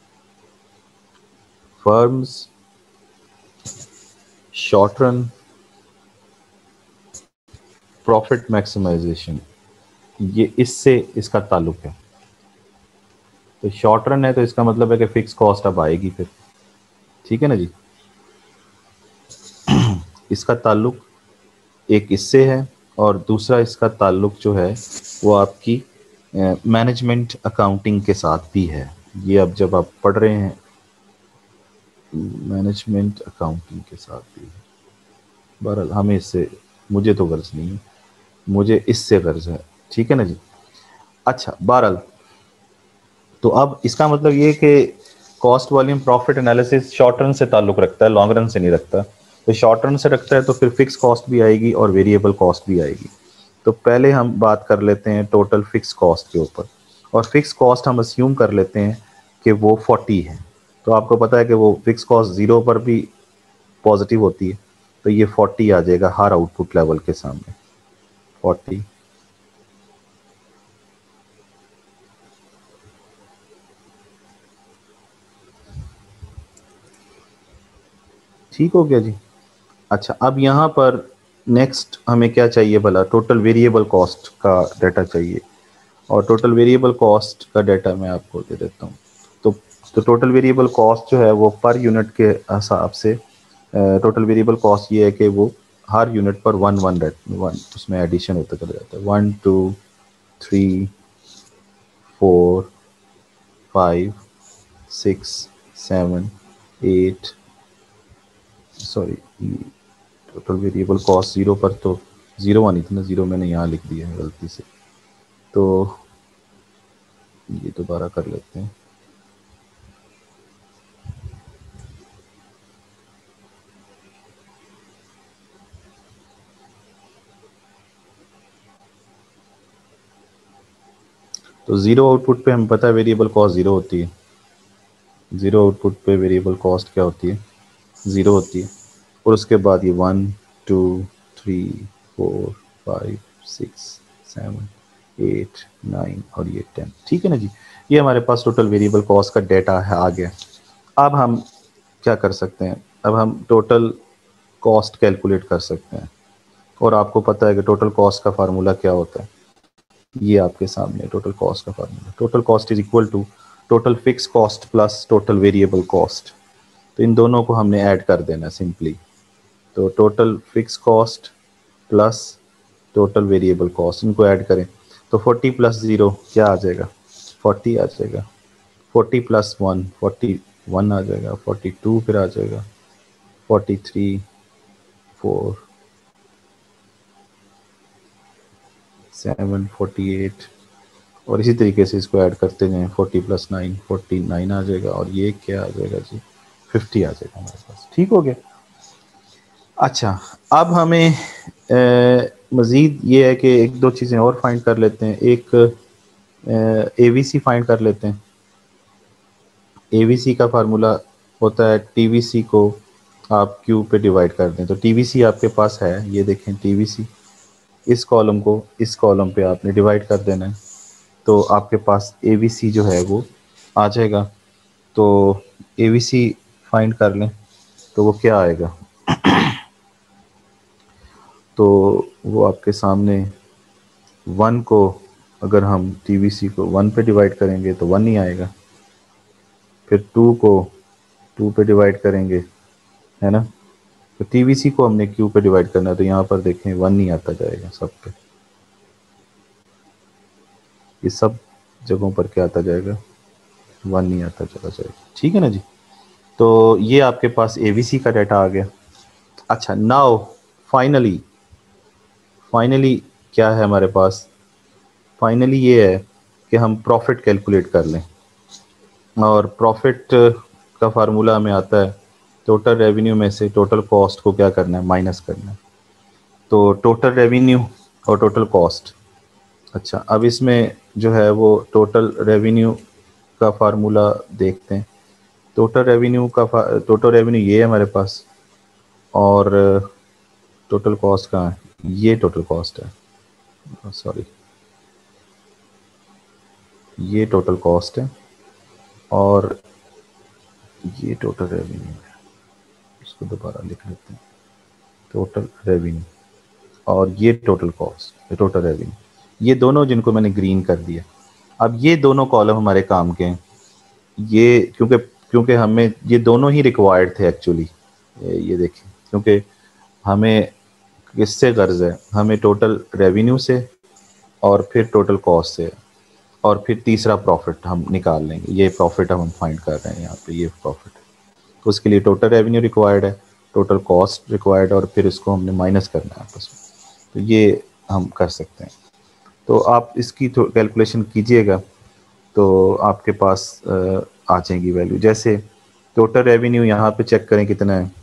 firms short run profit maximisation, ये इससे इसका ताल्लुक है। तो शॉर्ट रन है तो इसका मतलब है कि फिक्स कॉस्ट अब आएगी फिर, ठीक है ना जी। इसका ताल्लुक एक इससे है, और दूसरा इसका ताल्लुक जो है वो आपकी मैनेजमेंट अकाउंटिंग के साथ भी है। ये अब जब आप पढ़ रहे हैं मैनेजमेंट अकाउंटिंग के साथ भी है। बहरहाल हमें इससे, मुझे तो गर्ज नहीं है, मुझे इससे गर्ज है, ठीक है ना जी। अच्छा बहरहाल, तो अब इसका मतलब ये कि cost volume profit analysis short run से ताल्लुक रखता है, लॉन्ग रन से नहीं रखता। तो शॉर्ट रन से रखता है तो फिर फिक्स कॉस्ट भी आएगी और वेरिएबल कॉस्ट भी आएगी। तो पहले हम बात कर लेते हैं टोटल फिक्स कॉस्ट के ऊपर, और फिक्स कॉस्ट हम अस्यूम कर लेते हैं कि वो फोर्टी है। तो आपको पता है कि वो फिक्स कॉस्ट ज़ीरो पर भी पॉजिटिव होती है, तो ये फोर्टी आ जाएगा हर आउटपुट लेवल के सामने, फोर्टी। ठीक हो गया जी। अच्छा, अब यहाँ पर नेक्स्ट हमें क्या चाहिए भला, टोटल वेरिएबल कॉस्ट का डाटा चाहिए। और टोटल वेरिएबल कॉस्ट का डाटा मैं आपको दे देता हूँ। तो तो टोटल वेरिएबल कॉस्ट जो है वो पर यूनिट के हिसाब से, टोटल वेरिएबल कॉस्ट ये है कि वो हर यूनिट पर वन वन वन उसमें एडिशन होता चला जाता है। One two three four five six seven eight, sorry total variable cost zero पर तो ज़ीरो आनी थी ना, ज़ीरो मैंने यहाँ लिख दिया है गलती से, तो ये दोबारा कर लेते हैं। तो ज़ीरो आउटपुट पे हमें पता है वेरिएबल कॉस्ट ज़ीरो होती है। ज़ीरो आउटपुट पे वेरिएबल कॉस्ट क्या होती है, ज़ीरो होती है। और उसके बाद ये one two three four five six seven eight nine और ये टेन, ठीक है ना जी। ये हमारे पास टोटल वेरिएबल कॉस्ट का डेटा है, आ गया। अब हम क्या कर सकते हैं, अब हम टोटल कॉस्ट कैलकुलेट कर सकते हैं। और आपको पता है कि टोटल कॉस्ट का फार्मूला क्या होता है, ये आपके सामने टोटल कॉस्ट का formula, total cost is equal to total fix cost plus total variable cost. तो इन दोनों को हमने ऐड कर देना सिंपली। तो total fix cost plus total variable cost, इनको ऐड करें तो फोर्टी प्लस ज़ीरो क्या आ जाएगा, फोर्टी आ जाएगा। Forty plus one, forty one आ जाएगा। फोर्टी टू फिर आ जाएगा, forty three, four, seven, forty eight, और इसी तरीके से इसको ऐड करते जाएं। Forty plus nine, forty nine आ जाएगा, और ये क्या आ जाएगा जी, फिफ्टी आ जाएगा हमारे पास। ठीक हो गया। अच्छा, अब हमें मज़ीद ये है कि एक दो चीज़ें और फाइंड कर लेते हैं। एक ए वी सी फाइंड कर लेते हैं। ए वी सी का फार्मूला होता है टी वी सी को आप क्यू पे डिवाइड कर दें। तो टी वी सी आपके पास है, ये देखें टी वी सी, इस कॉलम को इस कॉलम पे आपने डिवाइड कर देना है, तो आपके पास ए वी सी जो है वो आ जाएगा। तो ए वी सी फाइंड कर लें तो वो क्या आएगा, तो वो आपके सामने वन को अगर हम टी वी सी को वन पे डिवाइड करेंगे तो वन ही आएगा। फिर टू को टू पे डिवाइड करेंगे, है ना। तो टी वी सी को हमने क्यू पे डिवाइड करना है, तो यहाँ पर देखें वन ही आता जाएगा सब पे, ये सब जगहों पर क्या आता जाएगा, वन ही आता चला जाएगा। ठीक है ना जी। तो ये आपके पास ए वी सी का डाटा आ गया। अच्छा, नाउ फाइनली फाइनली क्या है हमारे पास, फाइनली ये है कि हम प्रॉफिट कैलकुलेट कर लें। और प्रॉफिट का फार्मूला हमें आता है टोटल रेवेन्यू में से टोटल कॉस्ट को क्या करना है, माइनस करना है। तो टोटल रेवेन्यू और टोटल कॉस्ट। अच्छा, अब इसमें जो है वो टोटल रेवेन्यू का फार्मूला देखते हैं। टोटल रेवेन्यू का टोटल रेवेन्यू ये है हमारे पास, और टोटल कॉस्ट कहाँ है, ये टोटल कॉस्ट है, सॉरी ये टोटल कॉस्ट है, और ये टोटल रेवेन्यू है। इसको दोबारा लिख लेते हैं, टोटल रेवेन्यू और ये टोटल कॉस्ट, टोटल रेवेन्यू, ये दोनों जिनको मैंने ग्रीन कर दिया। अब ये दोनों कॉलम हमारे काम के हैं, ये क्योंकि क्योंकि हमें ये दोनों ही रिक्वायर्ड थे एक्चुअली। ये देखें, क्योंकि हमें किससे गर्ज है, हमें टोटल रेवेन्यू से और फिर टोटल कॉस्ट से, और फिर तीसरा प्रॉफिट हम निकाल लेंगे। ये प्रॉफिट हम फाइंड कर रहे हैं यहाँ पे, ये प्रॉफिट। तो उसके लिए टोटल रेवेन्यू रिक्वायर्ड है, टोटल कॉस्ट रिक्वायर्ड, और फिर इसको हमने माइनस करना है आपस में। तो ये हम कर सकते हैं। तो आप इसकी कैलकुलेशन कीजिएगा तो आपके पास आ जाएगी वैल्यू। जैसे टोटल रेवेन्यू यहाँ पे चेक करें कितना है,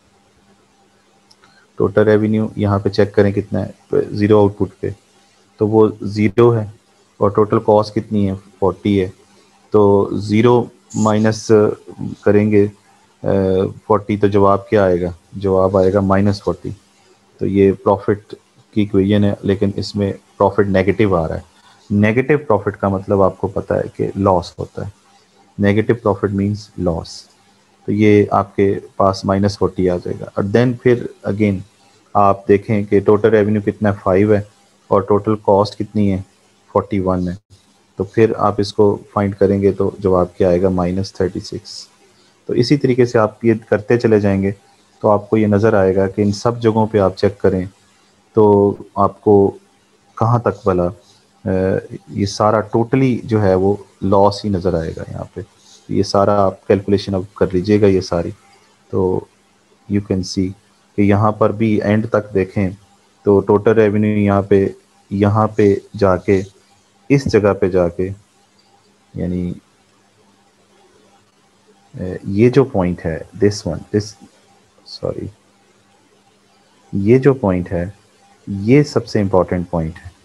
टोटल रेवेन्यू यहाँ पे चेक करें कितना है ज़ीरो आउटपुट पे, तो वो ज़ीरो है। और टोटल कॉस्ट कितनी है, फोर्टी है। तो ज़ीरो माइनस करेंगे फोर्टी, तो जवाब क्या आएगा, जवाब आएगा माइनस फोर्टी। तो ये प्रॉफिट की इक्वेशन है, लेकिन इसमें प्रॉफिट नेगेटिव आ रहा है। नेगेटिव प्रॉफिट का मतलब आपको पता है कि लॉस होता है, नेगेटिव प्रॉफिट मींस लॉस। तो ये आपके पास माइनस फोर्टी आ जाएगा। और देन फिर अगेन आप देखें कि टोटल रेवेन्यू कितना है, फाइव है, और टोटल कॉस्ट कितनी है, फोर्टी वन है। तो फिर आप इसको फाइंड करेंगे तो जवाब क्या आएगा, माइनस थर्टी सिक्स। तो इसी तरीके से आप ये करते चले जाएंगे तो आपको ये नज़र आएगा कि इन सब जगहों पे आप चेक करें तो आपको कहाँ तक भला ये सारा टोटली जो है वो लॉस ही नज़र आएगा यहाँ पे। ये सारा आप कैलकुलेशन अब कर लीजिएगा ये सारी, तो यू कैन सी कि यहाँ पर भी एंड तक देखें तो टोटल रेवेन्यू यहाँ पे यहाँ पे जाके इस जगह पे जाके, यानी ये जो पॉइंट है, दिस वन दिस सॉरी ये जो पॉइंट है ये सबसे इंपॉर्टेंट पॉइंट है।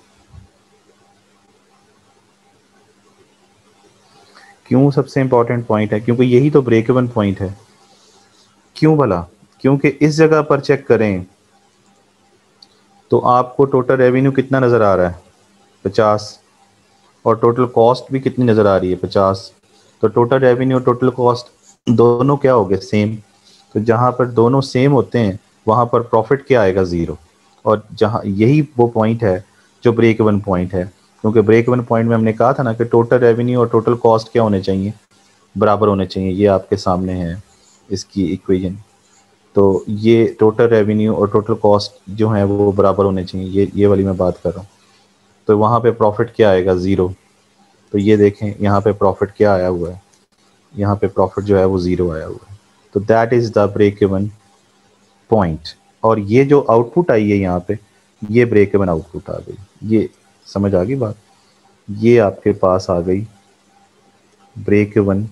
क्यों सबसे इंपॉर्टेंट पॉइंट है, क्योंकि यही तो ब्रेक इवन पॉइंट है। क्यों भला, क्योंकि इस जगह पर चेक करें तो आपको टोटल रेवेन्यू कितना नज़र आ रहा है, पचास, और टोटल कॉस्ट भी कितनी नज़र आ रही है, पचास। तो टोटल रेवेन्यू और टोटल कॉस्ट दोनों क्या हो गए, सेम। तो जहाँ पर दोनों सेम होते हैं वहाँ पर प्रॉफिट क्या आएगा, ज़ीरो। और जहाँ यही वो पॉइंट है जो ब्रेक इवन पॉइंट है। क्योंकि ब्रेक इवन पॉइंट में हमने कहा था ना कि टोटल रेवेन्यू और टोटल कॉस्ट क्या होने चाहिए, बराबर होने चाहिए। ये आपके सामने है इसकी इक्वेशन। तो ये टोटल रेवेन्यू और टोटल कॉस्ट जो है वो बराबर होने चाहिए, ये ये वाली मैं बात कर रहा हूँ। तो वहाँ पे प्रॉफिट क्या आएगा, ज़ीरो। तो ये देखें यहाँ पे प्रॉफिट क्या आया हुआ है, यहाँ पे प्रॉफिट जो है वो ज़ीरो आया हुआ है। तो that is the break even point. और ये जो आउटपुट आई है यहाँ पे, ये ब्रेक इवन आउटपुट आ गई। ये समझ आ गई बात। ये आपके पास आ गई ब्रेक इवन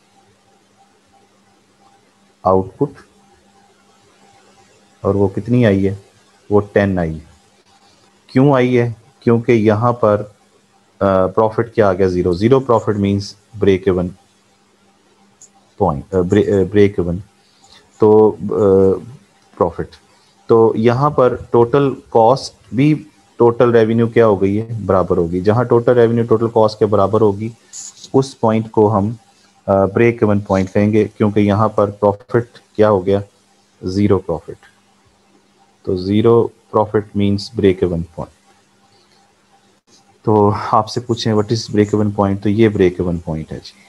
आउटपुट, और वो कितनी आई है, वो टेन आई है। क्यों आई है, क्योंकि यहाँ पर प्रॉफिट uh, क्या आ गया, zero. Zero profit means break even point, break even, तो प्रॉफिट uh, तो यहाँ पर टोटल कॉस्ट भी टोटल रेवेन्यू क्या हो गई है, बराबर होगी। जहाँ टोटल रेवेन्यू टोटल कॉस्ट के बराबर होगी उस पॉइंट को हम ब्रेक इवन पॉइंट कहेंगे, क्योंकि यहाँ पर प्रॉफिट क्या हो गया, ज़ीरो प्रॉफिट। तो zero profit means break even point. तो आपसे पूछें what is break even point, तो ये ब्रेक इवन पॉइंट है जी,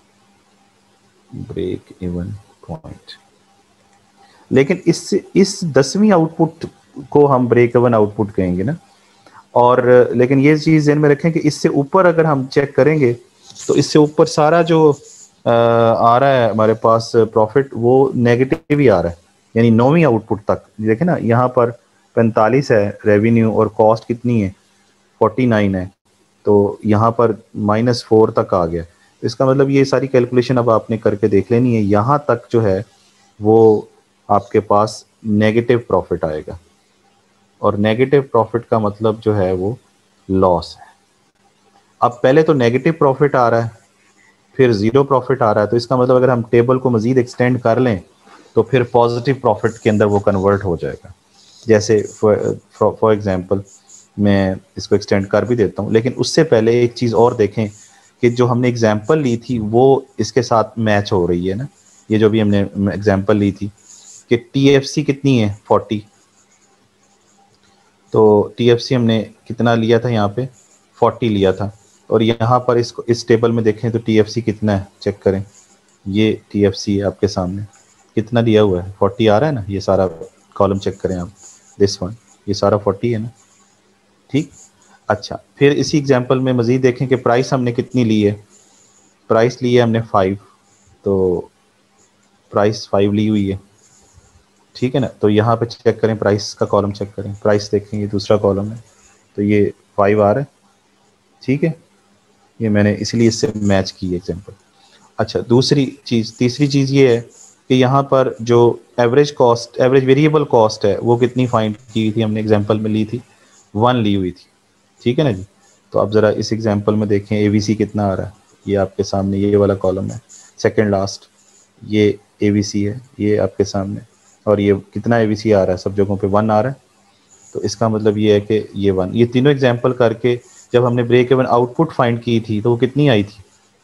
ब्रेक इवन पॉइंट। लेकिन इस इस दसवीं आउटपुट को हम ब्रेक इवन आउटपुट कहेंगे ना। और लेकिन ये चीज़ ध्यान में रखें कि इससे ऊपर अगर हम चेक करेंगे तो इससे ऊपर सारा जो आ, आ रहा है हमारे पास प्रॉफिट, वो नेगेटिव ही आ रहा है। यानी नौवीं आउटपुट तक देखें ना, यहाँ पर पैंतालीस है रेवेन्यू और कॉस्ट कितनी है, फोर्टी नाइन है। तो यहाँ पर माइनस फोर तक आ गया। इसका मतलब ये सारी कैलकुलेशन अब आपने करके देख लेनी है। यहाँ तक जो है वो आपके पास नेगेटिव प्रॉफिट आएगा, और नेगेटिव प्रॉफिट का मतलब जो है वो लॉस है। अब पहले तो नेगेटिव प्रॉफिट आ रहा है, फिर ज़ीरो प्रॉफिट आ रहा है। तो इसका मतलब अगर हम टेबल को मज़ीद एक्सटेंड कर लें तो फिर पॉजिटिव प्रॉफिट के अंदर वो कन्वर्ट हो जाएगा। जैसे फॉर एग्जांपल मैं इसको एक्सटेंड कर भी देता हूँ, लेकिन उससे पहले एक चीज़ और देखें कि जो हमने एग्जांपल ली थी वो इसके साथ मैच हो रही है ना। ये जो भी हमने एग्जांपल ली थी कि टीएफसी कितनी है, फोर्टी। तो टीएफसी हमने कितना लिया था यहाँ पे, फोर्टी लिया था। और यहाँ पर इसको इस टेबल में देखें तो टीएफसी कितना है, चेक करें। ये टीएफसी है आपके सामने, कितना दिया हुआ है, फोर्टी आ रहा है ना। ये सारा कॉलम चेक करें आप, दिस वन, ये सारा फोर्टी है ना, ठीक। अच्छा, फिर इसी एग्जांपल में मज़ीद देखें कि प्राइस हमने कितनी ली है। प्राइस ली है हमने फाइव, तो प्राइस फाइव ली हुई है, ठीक है ना। तो यहाँ पे चेक करें, प्राइस का कॉलम चेक करें, प्राइस देखें, ये दूसरा कॉलम है, तो ये फाइव आ रहा है, ठीक है। ये मैंने इसलिए इससे मैच की एग्जांपल। अच्छा, दूसरी चीज़, तीसरी चीज़ ये है कि यहाँ पर जो average cost, average variable cost है, वो कितनी फाइंड की थी हमने, एग्जांपल में ली थी, वन ली हुई थी, ठीक है ना जी। तो आप ज़रा इस एग्जांपल में देखें एवीसी कितना आ रहा है। ये आपके सामने ये वाला कॉलम है, सेकंड लास्ट, ये एवीसी है, ये आपके सामने। और ये कितना एवीसी आ रहा है, सब जगहों पे वन आ रहा है। तो इसका मतलब ये है कि ये वन, ये तीनों एग्जांपल करके जब हमने ब्रेक इवन आउटपुट फाइंड की थी तो वो कितनी आई थी,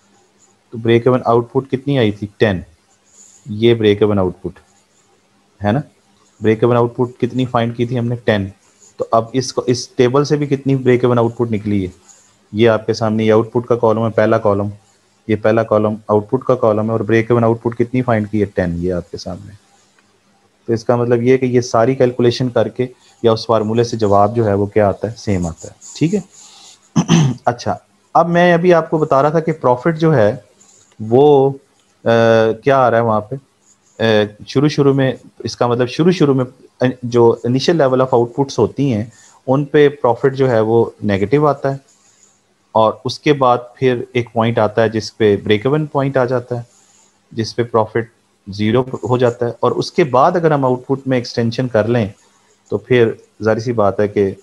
तो ब्रेक इवन आउटपुट कितनी आई थी, टेन। ये ब्रेक इवन आउटपुट है ना। ब्रेक इवन आउटपुट कितनी फाइंड की थी हमने, टेन। तो अब इसको इस टेबल से भी कितनी ब्रेक इवन आउटपुट निकली है, ये आपके सामने, ये आउटपुट का कॉलम है, पहला कॉलम, ये पहला कॉलम आउटपुट का कॉलम है, और ब्रेक इवन आउटपुट कितनी फाइंड की है, टेन, ये आपके सामने। तो इसका मतलब ये है कि ये सारी कैलकुलेशन करके या उस फार्मूले से जवाब जो है वो क्या आता है, सेम आता है, ठीक है। अच्छा, अब मैं अभी आपको बता रहा था कि प्रॉफिट जो है वो आ, क्या आ रहा है वहाँ पे शुरू शुरू में। इसका मतलब शुरू शुरू में जो इनिशियल लेवल ऑफ आउटपुट्स होती हैं उन पे प्रॉफिट जो है वो नेगेटिव आता है, और उसके बाद फिर एक पॉइंट आता है जिस पे ब्रेक इवन पॉइंट आ जाता है, जिस पे प्रॉफिट ज़ीरो हो जाता है। और उसके बाद अगर हम आउटपुट में एक्सटेंशन कर लें तो फिर जाहिर सी बात है कि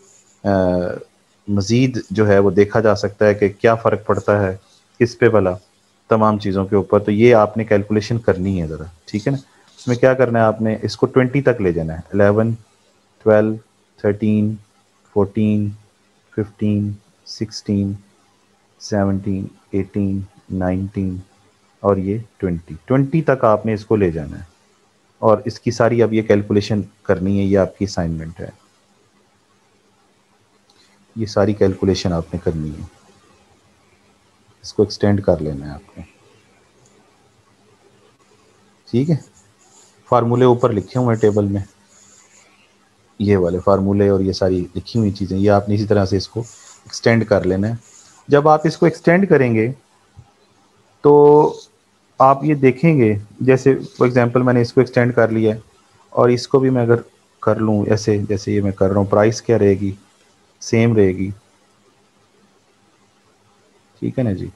मज़ीद जो है वो देखा जा सकता है कि क्या फ़र्क पड़ता है किस पे भला, तमाम चीज़ों के ऊपर। तो ये आपने कैलकुलेशन करनी है ज़रा, ठीक है ना। इसमें क्या करना है, आपने इसको ट्वेंटी तक ले जाना है, eleven, twelve, thirteen, fourteen, fifteen, sixteen, seventeen, eighteen, nineteen और ये ट्वेंटी, ट्वेंटी तक आपने इसको ले जाना है। और इसकी सारी अब ये कैलकुलेशन करनी है, ये आपकी असाइनमेंट है। ये सारी कैलकुलेशन आपने करनी है, इसको एक्सटेंड कर लेना है आपने, ठीक है। फार्मूले ऊपर लिखे हुए हैं टेबल में, ये वाले फार्मूले और ये सारी लिखी हुई चीज़ें, ये आपने इसी तरह से इसको एक्सटेंड कर लेना है। जब आप इसको एक्सटेंड करेंगे तो आप ये देखेंगे, जैसे फॉर एग्जांपल मैंने इसको एक्सटेंड कर लिया है और इसको भी मैं अगर कर लूँ ऐसे, जैसे ये मैं कर रहा हूँ, प्राइस क्या रहेगी, सेम रहेगी, ठीक है ना जी।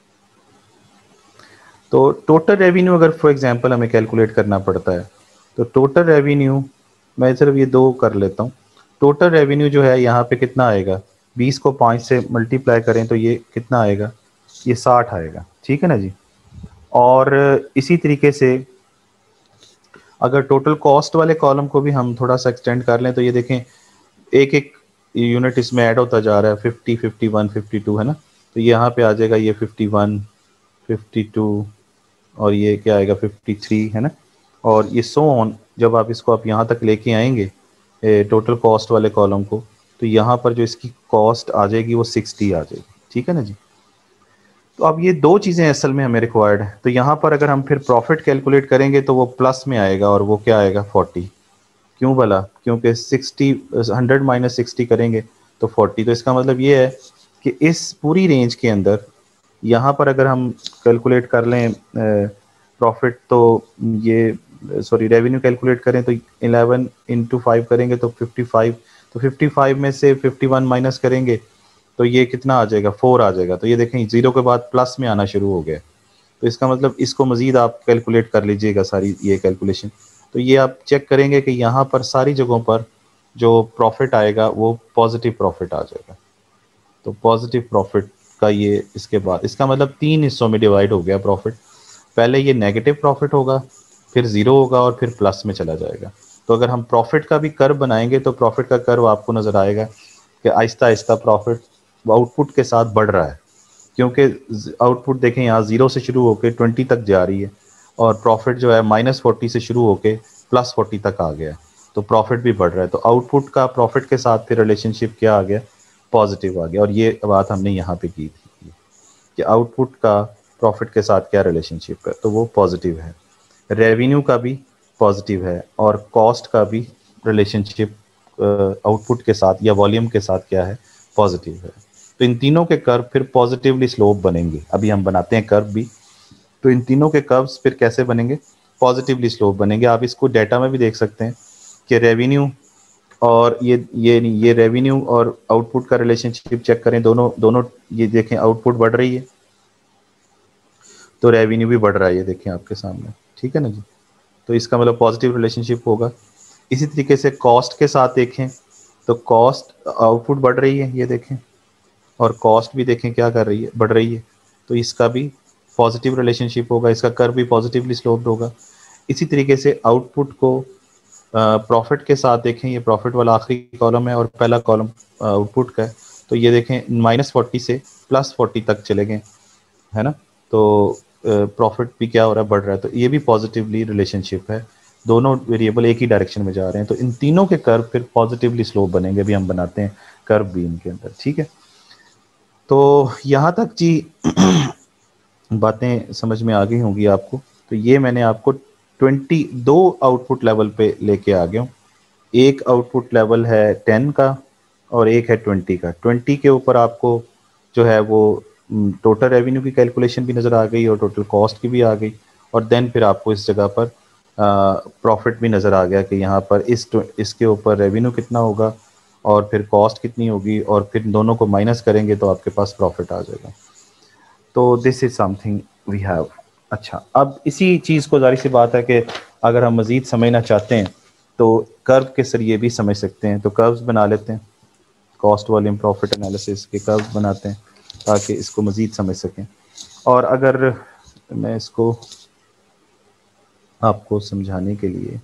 तो टोटल रेवेन्यू अगर फॉर एग्जांपल हमें कैलकुलेट करना पड़ता है, तो टोटल रेवेन्यू मैं सिर्फ ये दो कर लेता हूँ। टोटल रेवेन्यू जो है यहाँ पे कितना आएगा, बीस को पाँच से मल्टीप्लाई करें तो ये कितना आएगा, ये साठ आएगा, ठीक है ना जी। और इसी तरीके से अगर टोटल कॉस्ट वाले कॉलम को भी हम थोड़ा सा एक्सटेंड कर लें तो ये देखें एक एक यूनिट इसमें ऐड होता जा रहा है, fifty, fifty one, fifty two, है ना। तो यहाँ पे आ जाएगा ये फिफ्टी वन, फिफ्टी टू और ये क्या आएगा फिफ्टी थ्री, है ना। और ये सो ऑन, जब आप इसको आप यहाँ तक लेके आएंगे टोटल कॉस्ट वाले कॉलम को, तो यहाँ पर जो इसकी कॉस्ट आ जाएगी वो सिक्सटी आ जाएगी, ठीक है ना जी। तो अब ये दो चीज़ें असल में हमें रिक्वायर्ड है। तो यहाँ पर अगर हम फिर प्रॉफिट कैलकुलेट करेंगे तो वो प्लस में आएगा और वो क्या आएगा फोर्टी। क्यों भला, क्योंकि सिक्सटी, हंड्रेड माइनस सिक्सटी करेंगे तो फोर्टी। तो इसका मतलब ये है कि इस पूरी रेंज के अंदर यहाँ पर अगर हम कैलकुलेट कर लें प्रॉफिट, तो ये सॉरी रेवेन्यू कैलकुलेट करें तो इलेवन इंटू फाइव करेंगे तो फिफ्टी फाइव। तो फिफ्टी फाइव में से फिफ्टी वन माइनस करेंगे तो ये कितना आ जाएगा, फोर आ जाएगा। तो ये देखें जीरो के बाद प्लस में आना शुरू हो गया। तो इसका मतलब इसको मजीद आप कैलकुलेट कर लीजिएगा सारी ये कैलकुलेशन। तो ये आप चेक करेंगे कि यहाँ पर सारी जगहों पर जो प्रॉफिट आएगा वो पॉजिटिव प्रॉफिट आ जाएगा। तो पॉजिटिव प्रॉफिट का ये इसके बाद इसका मतलब तीन हिस्सों में डिवाइड हो गया प्रॉफिट। पहले ये नेगेटिव प्रॉफिट होगा, फिर ज़ीरो होगा और फिर प्लस में चला जाएगा। तो अगर हम प्रॉफिट का भी कर्व बनाएंगे तो प्रॉफिट का कर्व आपको नज़र आएगा कि आहिस्ता आहिस्ता प्रॉफिट आउटपुट के साथ बढ़ रहा है, क्योंकि आउटपुट देखें यहाँ ज़ीरो से शुरू होकर ट्वेंटी तक जा रही है और प्रॉफिट जो है माइनस फोर्टी से शुरू होकर प्लस फोर्टी तक आ गया, तो प्रॉफिट भी बढ़ रहा है। तो आउटपुट का प्रॉफिट के साथ फिर रिलेशनशिप क्या आ गया, पॉजिटिव आ गया। और ये बात हमने यहाँ पे की थी कि आउटपुट का प्रॉफिट के साथ क्या रिलेशनशिप है, तो वो पॉजिटिव है। रेवेन्यू का भी पॉजिटिव है और कॉस्ट का भी रिलेशनशिप आउटपुट के साथ या वॉल्यूम के साथ क्या है, पॉजिटिव है। तो इन तीनों के कर्व फिर पॉजिटिवली स्लोप बनेंगे। अभी हम बनाते हैं कर्व भी, तो इन तीनों के कर्व्स फिर कैसे बनेंगे, पॉजिटिवली स्लोप बनेंगे। आप इसको डाटा में भी देख सकते हैं कि रेवेन्यू और ये ये नहीं, ये रेवेन्यू और आउटपुट का रिलेशनशिप चेक करें, दोनों दोनों ये देखें आउटपुट बढ़ रही है तो रेवेन्यू भी बढ़ रहा है, ये देखें आपके सामने, ठीक है ना जी। तो इसका मतलब पॉजिटिव रिलेशनशिप होगा। इसी तरीके से कॉस्ट के साथ देखें तो कॉस्ट आउटपुट बढ़ रही है, ये देखें, और कॉस्ट भी देखें क्या कर रही है, बढ़ रही है। तो इसका भी पॉजिटिव रिलेशनशिप होगा, इसका कर्व भी पॉजिटिवली स्लोप्ड होगा। इसी तरीके से आउटपुट को प्रॉफिट के साथ देखें, ये प्रॉफिट वाला आखिरी कॉलम है और पहला कॉलम आउटपुट का है। तो ये देखें माइनस फोर्टी से प्लस फोर्टी तक चले गए, है ना। तो प्रॉफिट uh, भी क्या हो रहा है, बढ़ रहा है। तो ये भी पॉजिटिवली रिलेशनशिप है, दोनों वेरिएबल एक ही डायरेक्शन में जा रहे हैं। तो इन तीनों के कर्व फिर पॉजिटिवली स्लोप बनेंगे। अभी हम बनाते हैं कर्व भी इनके अंदर, ठीक है। तो यहाँ तक जी बातें समझ में आ गई होंगी आपको। तो ये मैंने आपको ट्वेंटी दो आउटपुट लेवल पे लेके आ गया हूँ। एक आउटपुट लेवल है टेन का और एक है ट्वेंटी का। ट्वेंटी के ऊपर आपको जो है वो टोटल रेवेन्यू की कैलकुलेशन भी नज़र आ गई और टोटल कॉस्ट की भी आ गई। और देन फिर आपको इस जगह पर प्रॉफिट भी नज़र आ गया कि यहाँ पर इस इसके ऊपर रेवेन्यू कितना होगा और फिर कॉस्ट कितनी होगी और फिर दोनों को माइनस करेंगे तो आपके पास प्रॉफिट आ जाएगा। तो this is something we have. अच्छा, अब इसी चीज़ को, जारी सी बात है कि अगर हम मज़ीद समझना चाहते हैं तो कर्व के जरिए भी समझ सकते हैं। तो कर्व्स बना लेते हैं, कॉस्ट वॉल्यूम प्रॉफिट एनालिसिस के कर्व्स बनाते हैं ताकि इसको मज़ीद समझ सकें। और अगर मैं इसको आपको समझाने के लिए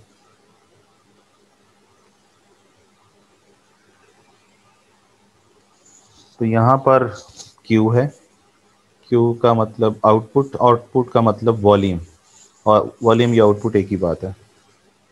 तो यहाँ पर Q है, Q का मतलब आउटपुट, आउटपुट का मतलब वॉल्यूम, और वॉल्यूम या आउटपुट एक ही बात है।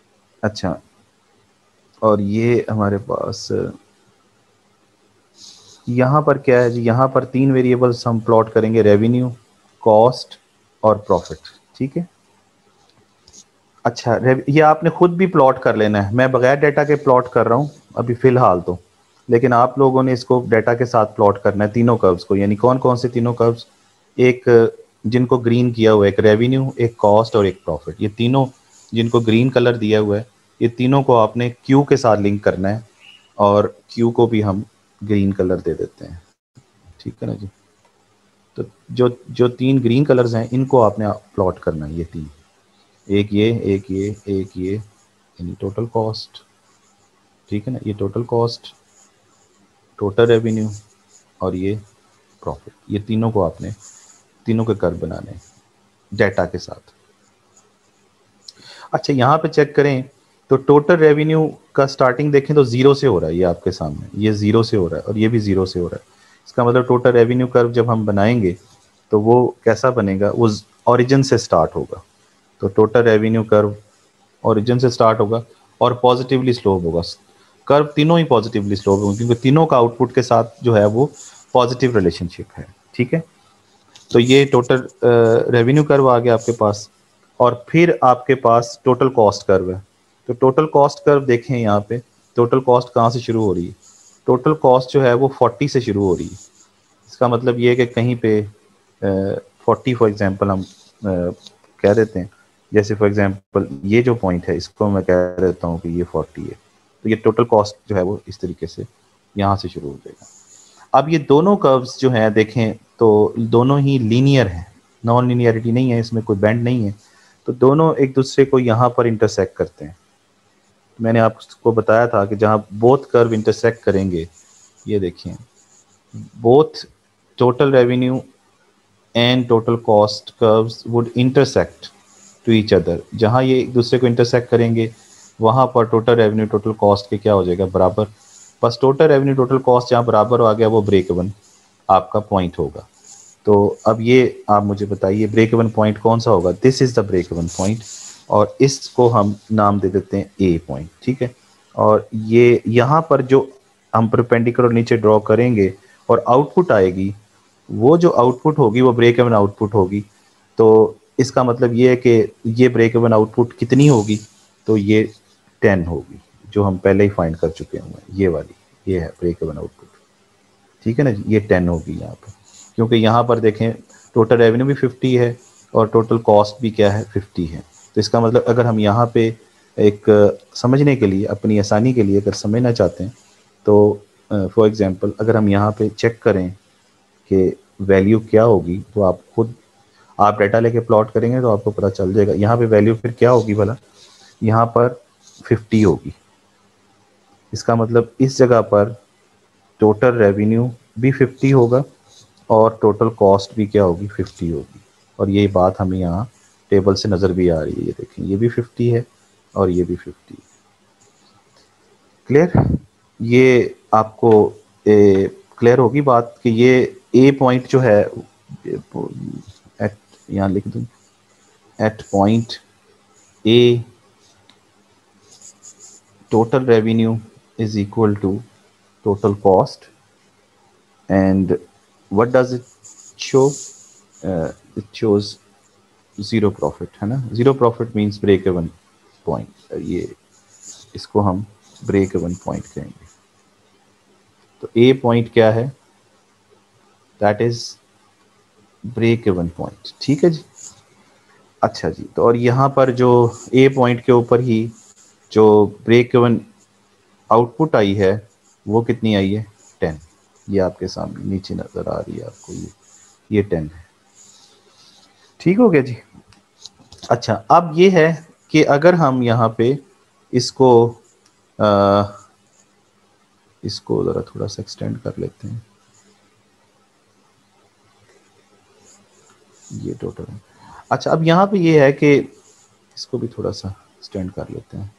अच्छा, और ये हमारे पास यहाँ पर क्या है जी, यहाँ पर तीन वेरिएबल्स हम प्लॉट करेंगे, रेवेन्यू, कॉस्ट और प्रॉफिट, ठीक है। अच्छा, ये आपने खुद भी प्लॉट कर लेना है, मैं बगैर डाटा के प्लॉट कर रहा हूँ अभी फ़िलहाल तो, लेकिन आप लोगों ने इसको डाटा के साथ प्लॉट करना है तीनों कर्व्स को। यानी कौन कौन से तीनों कर्व्स, एक जिनको ग्रीन किया हुआ है, एक रेवेन्यू, एक कॉस्ट और एक प्रॉफिट, ये तीनों जिनको ग्रीन कलर दिया हुआ है, ये तीनों को आपने क्यू के साथ लिंक करना है, और क्यू को भी हम ग्रीन कलर दे देते हैं, ठीक है ना जी। तो जो जो तीन ग्रीन कलर्स हैं इनको आपने प्लॉट करना है, ये तीन, एक ये, एक ये, एक ये, यानी टोटल कॉस्ट, ठीक है ना, ये टोटल कॉस्ट, टोटल रेवेन्यू और ये प्रॉफिट, ये तीनों को आपने तीनों के कर्व बनाने हैं डाटा के साथ। अच्छा, यहाँ पे चेक करें तो टोटल रेवेन्यू का स्टार्टिंग देखें तो जीरो से हो रहा है, ये आपके सामने, ये जीरो से हो रहा है और ये भी जीरो से हो रहा है। इसका मतलब टोटल रेवेन्यू कर्व जब हम बनाएंगे तो वो कैसा बनेगा, वो ओरिजिन से स्टार्ट होगा। तो टोटल रेवेन्यू कर्व ओरिजिन से स्टार्ट होगा और पॉजिटिवली स्लोप होगा। कर्व तीनों ही पॉजिटिवली स्लोप होंगे क्योंकि तीनों का आउटपुट के साथ जो है वो पॉजिटिव रिलेशनशिप है, ठीक है। तो ये टोटल रेवेन्यू कर्व आ गया आपके पास, और फिर आपके पास टोटल कॉस्ट कर्व है। तो टोटल कॉस्ट कर्व देखें यहाँ पे, टोटल कॉस्ट कहाँ से शुरू हो रही है, टोटल कॉस्ट जो है वो फोर्टी से शुरू हो रही है। इसका मतलब ये है कि कहीं पे फोर्टी फॉर एग्जांपल हम uh, कह देते हैं, जैसे फॉर एग्जांपल ये जो पॉइंट है इसको मैं कह देता हूँ कि ये फोर्टी है, तो ये टोटल कॉस्ट जो है वो इस तरीके से यहाँ से शुरू हो जाएगा। अब ये दोनों कर्व्स जो हैं देखें तो दोनों ही लीनियर हैं, नॉन लीनियरिटी नहीं है इसमें, कोई बैंड नहीं है, तो दोनों एक दूसरे को यहाँ पर इंटरसेक्ट करते हैं। तो मैंने आपको बताया था कि जहाँ बोथ कर्व इंटरसेक्ट करेंगे, ये देखिए, both total revenue and total cost curves would intersect to each other. जहाँ ये एक दूसरे को इंटरसेक्ट करेंगे वहाँ पर टोटल रेवेन्यू टोटल कॉस्ट के क्या हो जाएगा, बराबर। बस टोटल रेवेन्यू टोटल कॉस्ट जहाँ बराबर आ गया वो ब्रेक इवन आपका पॉइंट होगा। तो अब ये आप मुझे बताइए ब्रेक इवन पॉइंट कौन सा होगा, this is the break even point, और इसको हम नाम दे देते हैं ए पॉइंट, ठीक है। और ये यहाँ पर जो हम परपेंडिकुलर नीचे ड्रॉ करेंगे और आउटपुट आएगी, वो जो आउटपुट होगी वो ब्रेक इवन आउटपुट होगी। तो इसका मतलब ये है कि ये ब्रेक इवन आउटपुट कितनी होगी, तो ये टेन होगी, जो हम पहले ही फाइंड कर चुके हैं, ये वाली, ये है ब्रेक इवन आउटपुट, ठीक है ना जी, ये टेन होगी यहाँ पर, क्योंकि यहाँ पर देखें टोटल रेवेन्यू भी फिफ्टी है और टोटल कॉस्ट भी क्या है, फिफ्टी है। तो इसका मतलब अगर हम यहाँ पे एक समझने के लिए, अपनी आसानी के लिए अगर समझना चाहते हैं तो फॉर एग्जांपल अगर हम यहाँ पे चेक करें कि वैल्यू क्या होगी, तो आप खुद आप डाटा लेके प्लॉट करेंगे तो आपको पता चल जाएगा। यहाँ पे वैल्यू फिर क्या होगी भला, यहाँ पर फिफ्टी होगी। इसका मतलब इस जगह पर टोटल रेवेन्यू भी फिफ्टी होगा और टोटल कॉस्ट भी क्या होगी, फिफ्टी होगी। और ये बात हमें यहाँ टेबल से नज़र भी आ रही है, ये देखें, ये भी फिफ्टी है और ये भी फिफ्टी। क्लियर, ये आपको क्लियर होगी बात कि ये ए पॉइंट जो है, एट यहाँ लिख दूँ, at point A total revenue is equal to total cost, and what does it show, uh, it shows zero profit, है ना। zero profit means break even point, ये इसको हम break even point कहेंगे। तो A point क्या है, that is break even point, ठीक है जी। अच्छा जी, तो और यहाँ पर जो A point के ऊपर ही जो ब्रेक इवन आउटपुट आई है वो कितनी आई है, टेन। ये आपके सामने नीचे नज़र आ रही है आपको, ये ये टेन है, ठीक हो गया जी। अच्छा, अब ये है कि अगर हम यहाँ पे इसको आ, इसको ज़रा थोड़ा सा एक्सटेंड कर लेते हैं, ये टोटल है। अच्छा, अब यहाँ पे ये है कि इसको भी थोड़ा सा एक्सटेंड कर लेते हैं,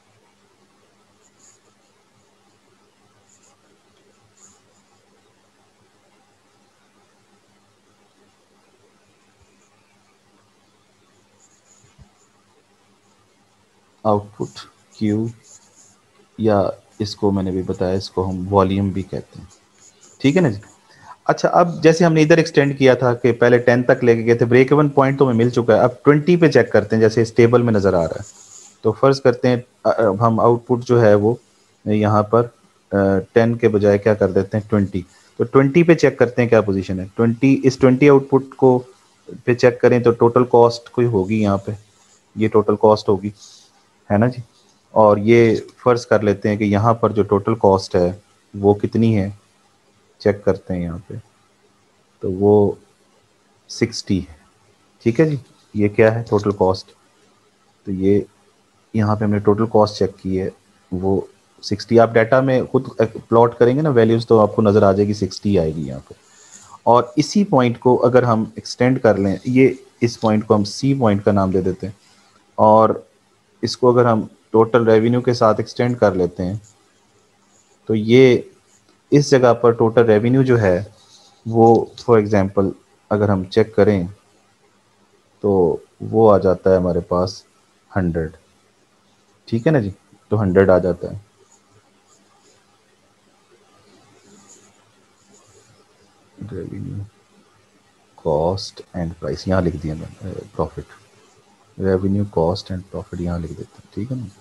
आउटपुट क्यू, या इसको मैंने भी बताया, इसको हम वॉल्यूम भी कहते हैं, ठीक है ना जी। अच्छा, अब जैसे हमने इधर एक्सटेंड किया था कि पहले टेन तक लेके गए थे, ब्रेक इवन पॉइंट तो हमें मिल चुका है, अब ट्वेंटी पे चेक करते हैं जैसे इस टेबल में नज़र आ रहा है। तो फर्ज करते हैं अब हम आउटपुट जो है वो यहाँ पर टेन के बजाय क्या कर देते हैं ट्वेंटी। तो ट्वेंटी पे चेक करते हैं क्या पोजीशन है। ट्वेंटी, इस ट्वेंटी आउटपुट को पे चेक करें तो टोटल कॉस्ट कोई होगी यहाँ पे, ये टोटल कॉस्ट होगी, है ना जी। और ये फर्ज कर लेते हैं कि यहाँ पर जो टोटल कॉस्ट है वो कितनी है, चेक करते हैं यहाँ पे, तो वो सिक्सटी है। ठीक है जी, ये क्या है टोटल कॉस्ट, तो ये यहाँ पे हमने टोटल कॉस्ट चेक की है वो सिक्सटी। आप डाटा में खुद प्लॉट करेंगे ना वैल्यूज़ तो आपको नज़र आ जाएगी सिक्सटी आएगी यहाँ पे। और इसी पॉइंट को अगर हम एक्सटेंड कर लें, ये इस पॉइंट को हम सी पॉइंट का नाम दे देते हैं, और इसको अगर हम टोटल रेवेन्यू के साथ एक्सटेंड कर लेते हैं तो ये इस जगह पर टोटल रेवेन्यू जो है वो फॉर एग्जांपल अगर हम चेक करें तो वो आ जाता है हमारे पास हंड्रेड। ठीक है ना जी, तो हंड्रेड आ जाता है। रेवेन्यू कॉस्ट एंड प्राइस यहाँ लिख दिया मैंने, profit, revenue cost and profit यहाँ लिख देते हैं। ठीक है ना,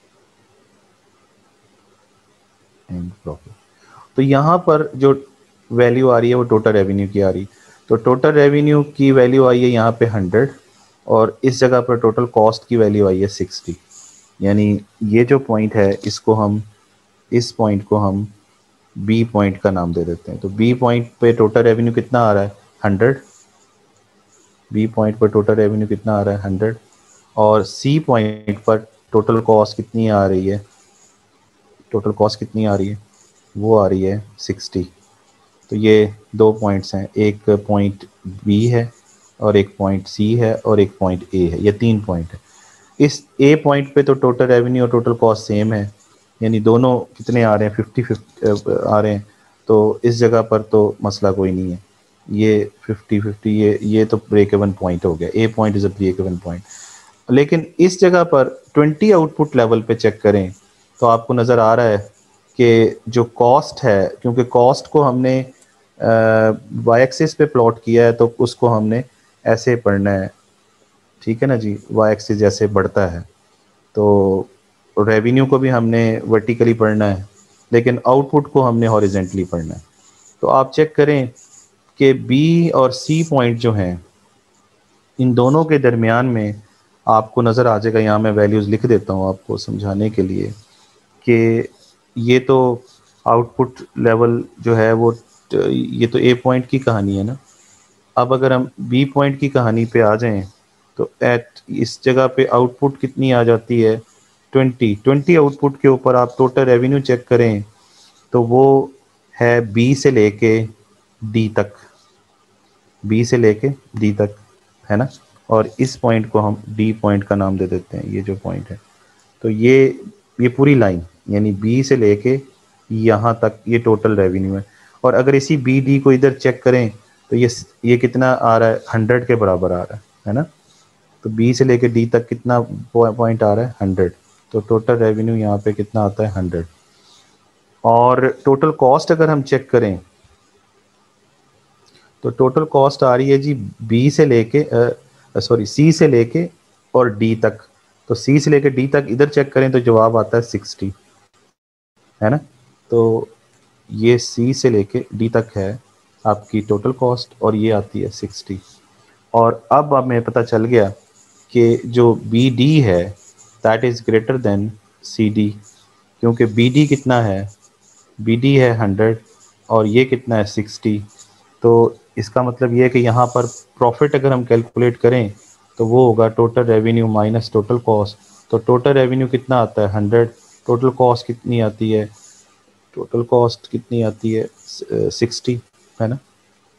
एंड प्रॉफिट। तो यहाँ पर जो वैल्यू आ रही है वो टोटल रेवेन्यू की आ रही, तो टोटल रेवेन्यू की वैल्यू आई है यहाँ पे हंड्रेड, और इस जगह पर टोटल कॉस्ट की वैल्यू आई है सिक्सटी। यानी ये जो पॉइंट है इसको हम, इस पॉइंट को हम बी पॉइंट का नाम दे देते हैं। तो बी पॉइंट पे टोटल रेवेन्यू कितना आ रहा है हंड्रेड, बी पॉइंट पर टोटल रेवेन्यू कितना आ रहा है हंड्रेड, और सी पॉइंट पर टोटल कॉस्ट कितनी आ रही है, टोटल कॉस्ट कितनी आ रही है, वो आ रही है सिक्सटी। तो ये दो पॉइंट्स हैं, एक पॉइंट बी है और एक पॉइंट सी है और एक पॉइंट ए है, ये तीन पॉइंट है। इस ए पॉइंट पे तो टोटल रेवेन्यू और टोटल कॉस्ट सेम है, यानी दोनों कितने आ रहे हैं फिफ्टी फिफ्टी आ रहे हैं, तो इस जगह पर तो मसला कोई नहीं है, ये फिफ्टी फिफ्टी, ये ये तो ब्रेक इवन पॉइंट हो गया, A point is a break even point. लेकिन इस जगह पर ट्वेंटी आउटपुट लेवल पे चेक करें तो आपको नज़र आ रहा है कि जो कॉस्ट है, क्योंकि कॉस्ट को हमने वाई एक्सिस पे प्लॉट किया है तो उसको हमने ऐसे पढ़ना है। ठीक है ना जी, वाई एक्सिस जैसे बढ़ता है तो रेवेन्यू को भी हमने वर्टिकली पढ़ना है, लेकिन आउटपुट को हमने हॉरिजेंटली पढ़ना है। तो आप चेक करें कि बी और सी पॉइंट जो हैं इन दोनों के दरमियान में आपको नज़र आ जाएगा, यहाँ मैं वैल्यूज़ लिख देता हूँ आपको समझाने के लिए कि ये तो आउटपुट लेवल जो है वो, ये तो ए पॉइंट की कहानी है ना। अब अगर हम बी पॉइंट की कहानी पे आ जाएं तो एट इस जगह पे आउटपुट कितनी आ जाती है ट्वेंटी। ट्वेंटी आउटपुट के ऊपर आप टोटल रेवेन्यू चेक करें तो वो है बी से लेके डी तक, बी से लेके डी तक, है ना। और इस पॉइंट को हम डी पॉइंट का नाम दे देते हैं, ये जो पॉइंट है। तो ये ये पूरी लाइन यानी बी से लेके यहाँ तक ये टोटल रेवेन्यू है। और अगर इसी बी डी को इधर चेक करें तो ये ये कितना आ रहा है, हंड्रेड के बराबर आ रहा है, है ना। तो बी से लेके डी तक कितना पॉइंट आ रहा है हंड्रेड, तो टोटल रेवेन्यू यहाँ पे कितना आता है हंड्रेड। और टोटल कॉस्ट अगर हम चेक करें तो टोटल कॉस्ट आ रही है जी बी से लेके सॉरी सी से लेके और डी तक। तो सी से लेके डी तक इधर चेक करें तो जवाब आता है सिक्सटी, है ना। तो ये सी से लेके डी तक है आपकी टोटल कॉस्ट और ये आती है सिक्सटी। और अब हमें पता चल गया कि जो बी डी है that is greater than C D, क्योंकि बी डी कितना है, बी डी है हंड्रेड और ये कितना है सिक्सटी। तो इसका मतलब ये है कि यहाँ पर प्रॉफिट अगर हम कैलकुलेट करें तो वो होगा total revenue minus total cost. तो टोटल रेवेन्यू कितना आता है हंड्रेड, टोटल कॉस्ट कितनी आती है, टोटल कॉस्ट कितनी आती है सिक्सटी, है ना।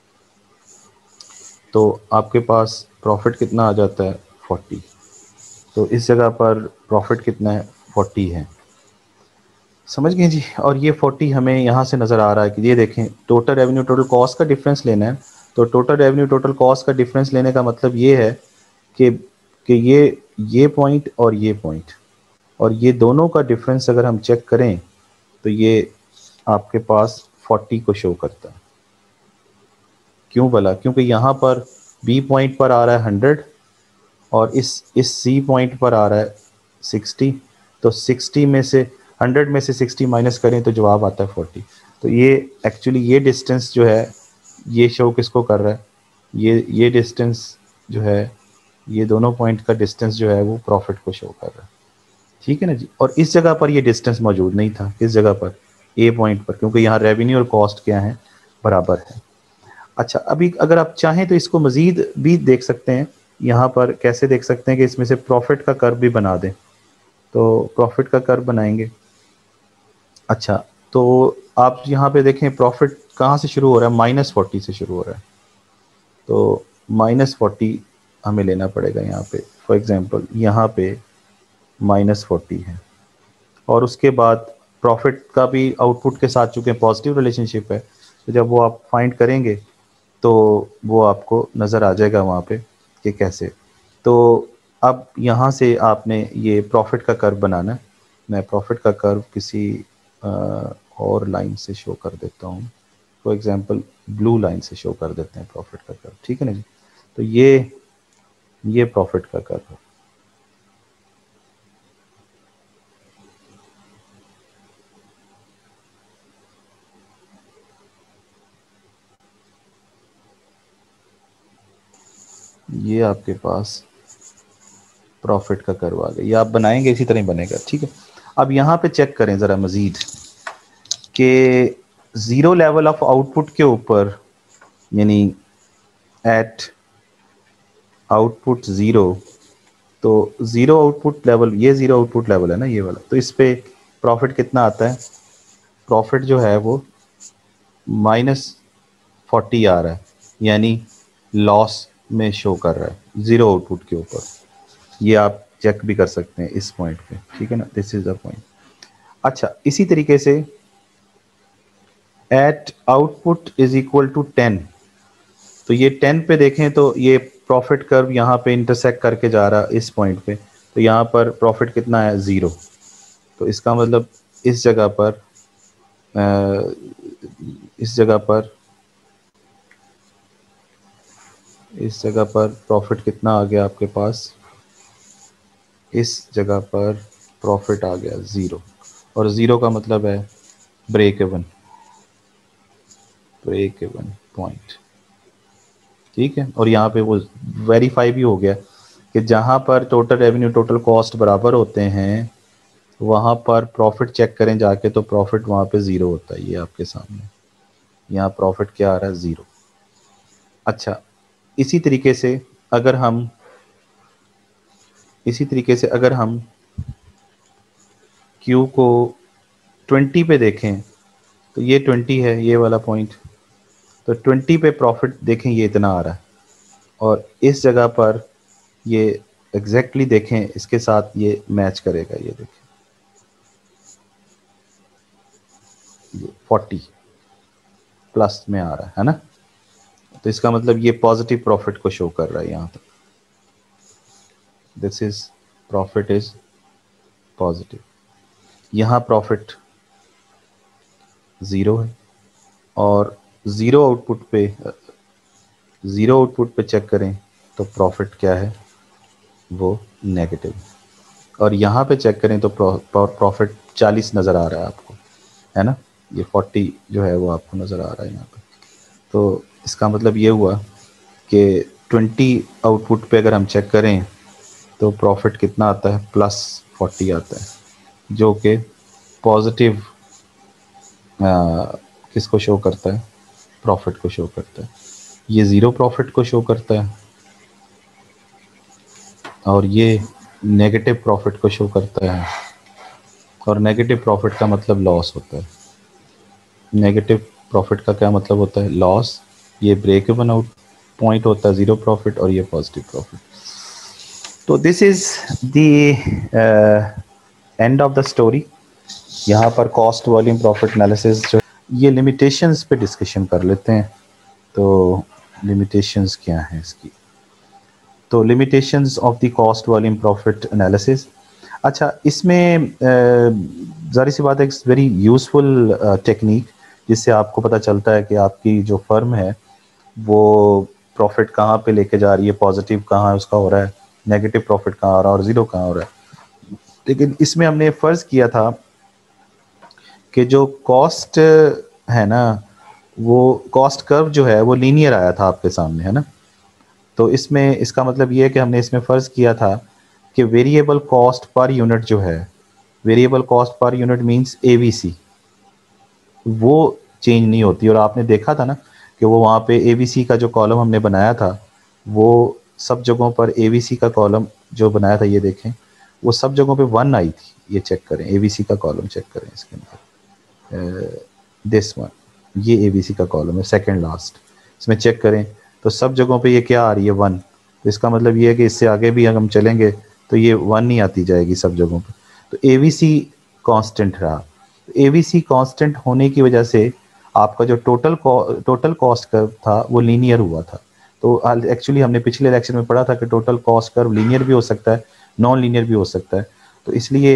तो आपके पास प्रॉफिट कितना आ जाता है फोर्टी। तो इस जगह पर प्रॉफिट कितना है फोर्टी है, समझ गए जी। और ये फोर्टी हमें यहाँ से नज़र आ रहा है कि ये देखें टोटल रेवेन्यू टोटल कॉस्ट का डिफरेंस लेना है। तो टोटल रेवेन्यू टोटल कॉस्ट का डिफरेंस लेने का मतलब ये है कि कि ये ये पॉइंट और ये पॉइंट और ये दोनों का डिफरेंस अगर हम चेक करें तो ये आपके पास फोर्टी को शो करता है। क्यों भला? क्योंकि यहाँ पर बी पॉइंट पर आ रहा है हंड्रेड और इस इस सी पॉइंट पर आ रहा है सिक्सटी, तो सिक्सटी में से हंड्रेड में से सिक्सटी माइनस करें तो जवाब आता है फोर्टी। तो ये एक्चुअली ये डिस्टेंस जो है ये शो किसको कर रहा है? ये ये डिस्टेंस जो है, ये दोनों पॉइंट का डिस्टेंस जो है वो प्रॉफिट को शो कर रहा है। ठीक है ना जी। और इस जगह पर ये डिस्टेंस मौजूद नहीं था, किस जगह पर? ए पॉइंट पर, क्योंकि यहाँ रेवेन्यू और कॉस्ट क्या है? बराबर है। अच्छा, अभी अगर आप चाहें तो इसको मजीद भी देख सकते हैं। यहाँ पर कैसे देख सकते हैं कि इसमें से प्रॉफिट का कर्व भी बना दें। तो प्रॉफिट का कर्व बनाएंगे। अच्छा, तो आप यहाँ पे देखें प्रॉफिट कहाँ से शुरू हो रहा है? माइनस फोर्टी से शुरू हो रहा है। तो माइनस फोर्टी हमें लेना पड़ेगा यहाँ पे। फॉर एग्जांपल यहाँ पे माइनस फोर्टी है और उसके बाद प्रॉफिट का भी आउटपुट के साथ चूँकि पॉजिटिव रिलेशनशिप है, तो जब वो आप फाइंड करेंगे तो वो आपको नज़र आ जाएगा वहाँ पे कि कैसे। तो अब यहाँ से आपने ये प्रॉफिट का कर्व बनाना है। मैं प्रॉफिट का कर्व किसी आ, और लाइन से शो कर देता हूँ। फॉर एग्जांपल ब्लू लाइन से शो कर देते हैं प्रॉफिट का कर्व। ठीक है ना जी। तो ये ये प्रॉफिट का कर्व है। ये आपके पास प्रॉफिट का कर्व आ गया। ये आप बनाएंगे इसी तरह ही बनेगा। ठीक है। अब यहाँ पे चेक करें ज़रा मज़ीद कि ज़ीरो लेवल ऑफ आउटपुट के ऊपर, यानी एट आउटपुट ज़ीरो, तो ज़ीरो आउटपुट लेवल, ये ज़ीरो आउटपुट लेवल है ना ये वाला, तो इस पे प्रॉफिट कितना आता है? प्रॉफिट जो है वो माइनस फोर्टी आ रहा है, यानी लॉस में शो कर रहा है ज़ीरो आउटपुट के ऊपर। ये आप चेक भी कर सकते हैं इस पॉइंट पे। ठीक है ना, दिस इज द पॉइंट। अच्छा, इसी तरीके से at output is equal to ten, तो ये टेन पे देखें तो ये प्रॉफिट कर्व यहाँ पे इंटरसेक्ट करके जा रहा है इस पॉइंट पे, तो यहाँ पर प्रॉफिट कितना है? ज़ीरो। तो इसका मतलब इस जगह पर आ, इस जगह पर इस जगह पर प्रॉफिट कितना आ गया आपके पास? इस जगह पर प्रॉफिट आ गया ज़ीरो, और ज़ीरो का मतलब है break even, break even point. ठीक है। और यहाँ पे वो वेरीफाई भी हो गया कि जहाँ पर टोटल रेवेन्यू टोटल कॉस्ट बराबर होते हैं वहाँ पर प्रॉफिट चेक करें जाके, तो प्रॉफिट वहाँ पे ज़ीरो होता है। ये आपके सामने यहाँ प्रॉफिट क्या आ रहा है? ज़ीरो। अच्छा, इसी तरीके से अगर हम इसी तरीके से अगर हम Q को ट्वेंटी पे देखें तो ये ट्वेंटी है, ये वाला पॉइंट, तो ट्वेंटी पे प्रॉफिट देखें ये इतना आ रहा है, और इस जगह पर ये एग्जैक्टली exactly देखें इसके साथ ये मैच करेगा। ये देखें ये फोर्टी प्लस में आ रहा है ना, तो इसका मतलब ये पॉजिटिव प्रॉफिट को शो कर रहा है यहाँ तक। This is profit is positive. यहाँ प्रॉफिट ज़ीरो है और ज़ीरो आउटपुट पे ज़ीरो आउटपुट पे चेक करें तो प्रॉफिट क्या है? वो नेगेटिव। और यहाँ पे चेक करें तो प्रॉफिट चालीस नज़र आ रहा है आपको, है ना। ये फोर्टी जो है वो आपको नज़र आ रहा है यहाँ पे। तो इसका मतलब ये हुआ कि ट्वेंटी आउटपुट पे अगर हम चेक करें तो प्रॉफिट कितना आता है? प्लस फोर्टी आता है, जो कि पॉजिटिव किसको शो करता है? प्रॉफिट को शो करता है। ये ज़ीरो प्रॉफिट को शो करता है और ये नेगेटिव प्रॉफिट को शो करता है, और नेगेटिव प्रॉफिट का मतलब लॉस होता है। नेगेटिव प्रॉफिट का क्या मतलब होता है? लॉस। ये ब्रेक इवन आउट पॉइंट होता है ज़ीरो प्रॉफिट, और ये पॉजिटिव प्रॉफिट। तो this is the end of the story. यहाँ पर कॉस्ट वॉल्यूम प्रॉफिट एनालिसिस जो ये लिमिटेशंस पे डिस्कशन कर लेते हैं। तो लिमिटेशंस क्या हैं इसकी? तो limitations of the cost volume profit analysis. अच्छा, इसमें ज़ाहिर सी बात है वेरी यूज़फुल टेक्निक जिससे आपको पता चलता है कि आपकी जो फर्म है वो प्रॉफिट कहाँ पे लेके जा रही है, पॉजिटिव कहाँ उसका हो रहा है, नेगेटिव प्रॉफिट कहाँ हो रहा है और जीरो कहाँ हो रहा है। लेकिन इसमें हमने फर्ज किया था कि जो कॉस्ट है ना, वो कॉस्ट कर्व जो है वो लीनियर आया था आपके सामने, है ना। तो इसमें इसका मतलब ये है कि हमने इसमें फ़र्ज़ किया था कि वेरिएबल कॉस्ट पर यूनिट जो है, variable cost per unit means AVC, वो चेंज नहीं होती। और आपने देखा था ना कि वो वहाँ पे एवीसी का जो कॉलम हमने बनाया था, वो सब जगहों पर एवीसी का कॉलम जो बनाया था, ये देखें, वो सब जगहों पे वन आई थी। ये चेक करें, एवीसी का कॉलम चेक करें इसके अंदर, दिस वन, ये एबीसी का कॉलम है सेकंड लास्ट, इसमें चेक करें तो सब जगहों पे ये क्या आ रही है, वन। तो इसका मतलब ये है कि इससे आगे भी हम चलेंगे तो ये वन ही आती जाएगी सब जगहों पे। तो एवीसी कांस्टेंट रहा। एवीसी कांस्टेंट होने की वजह से आपका जो टोटल टोटल कॉस्ट कर्व था वो लीनियर हुआ था। तो एक्चुअली हमने पिछले लेक्चर में पढ़ा था कि टोटल कॉस्ट कर्व लीनियर भी हो सकता है, नॉन लीनियर भी हो सकता है। तो इसलिए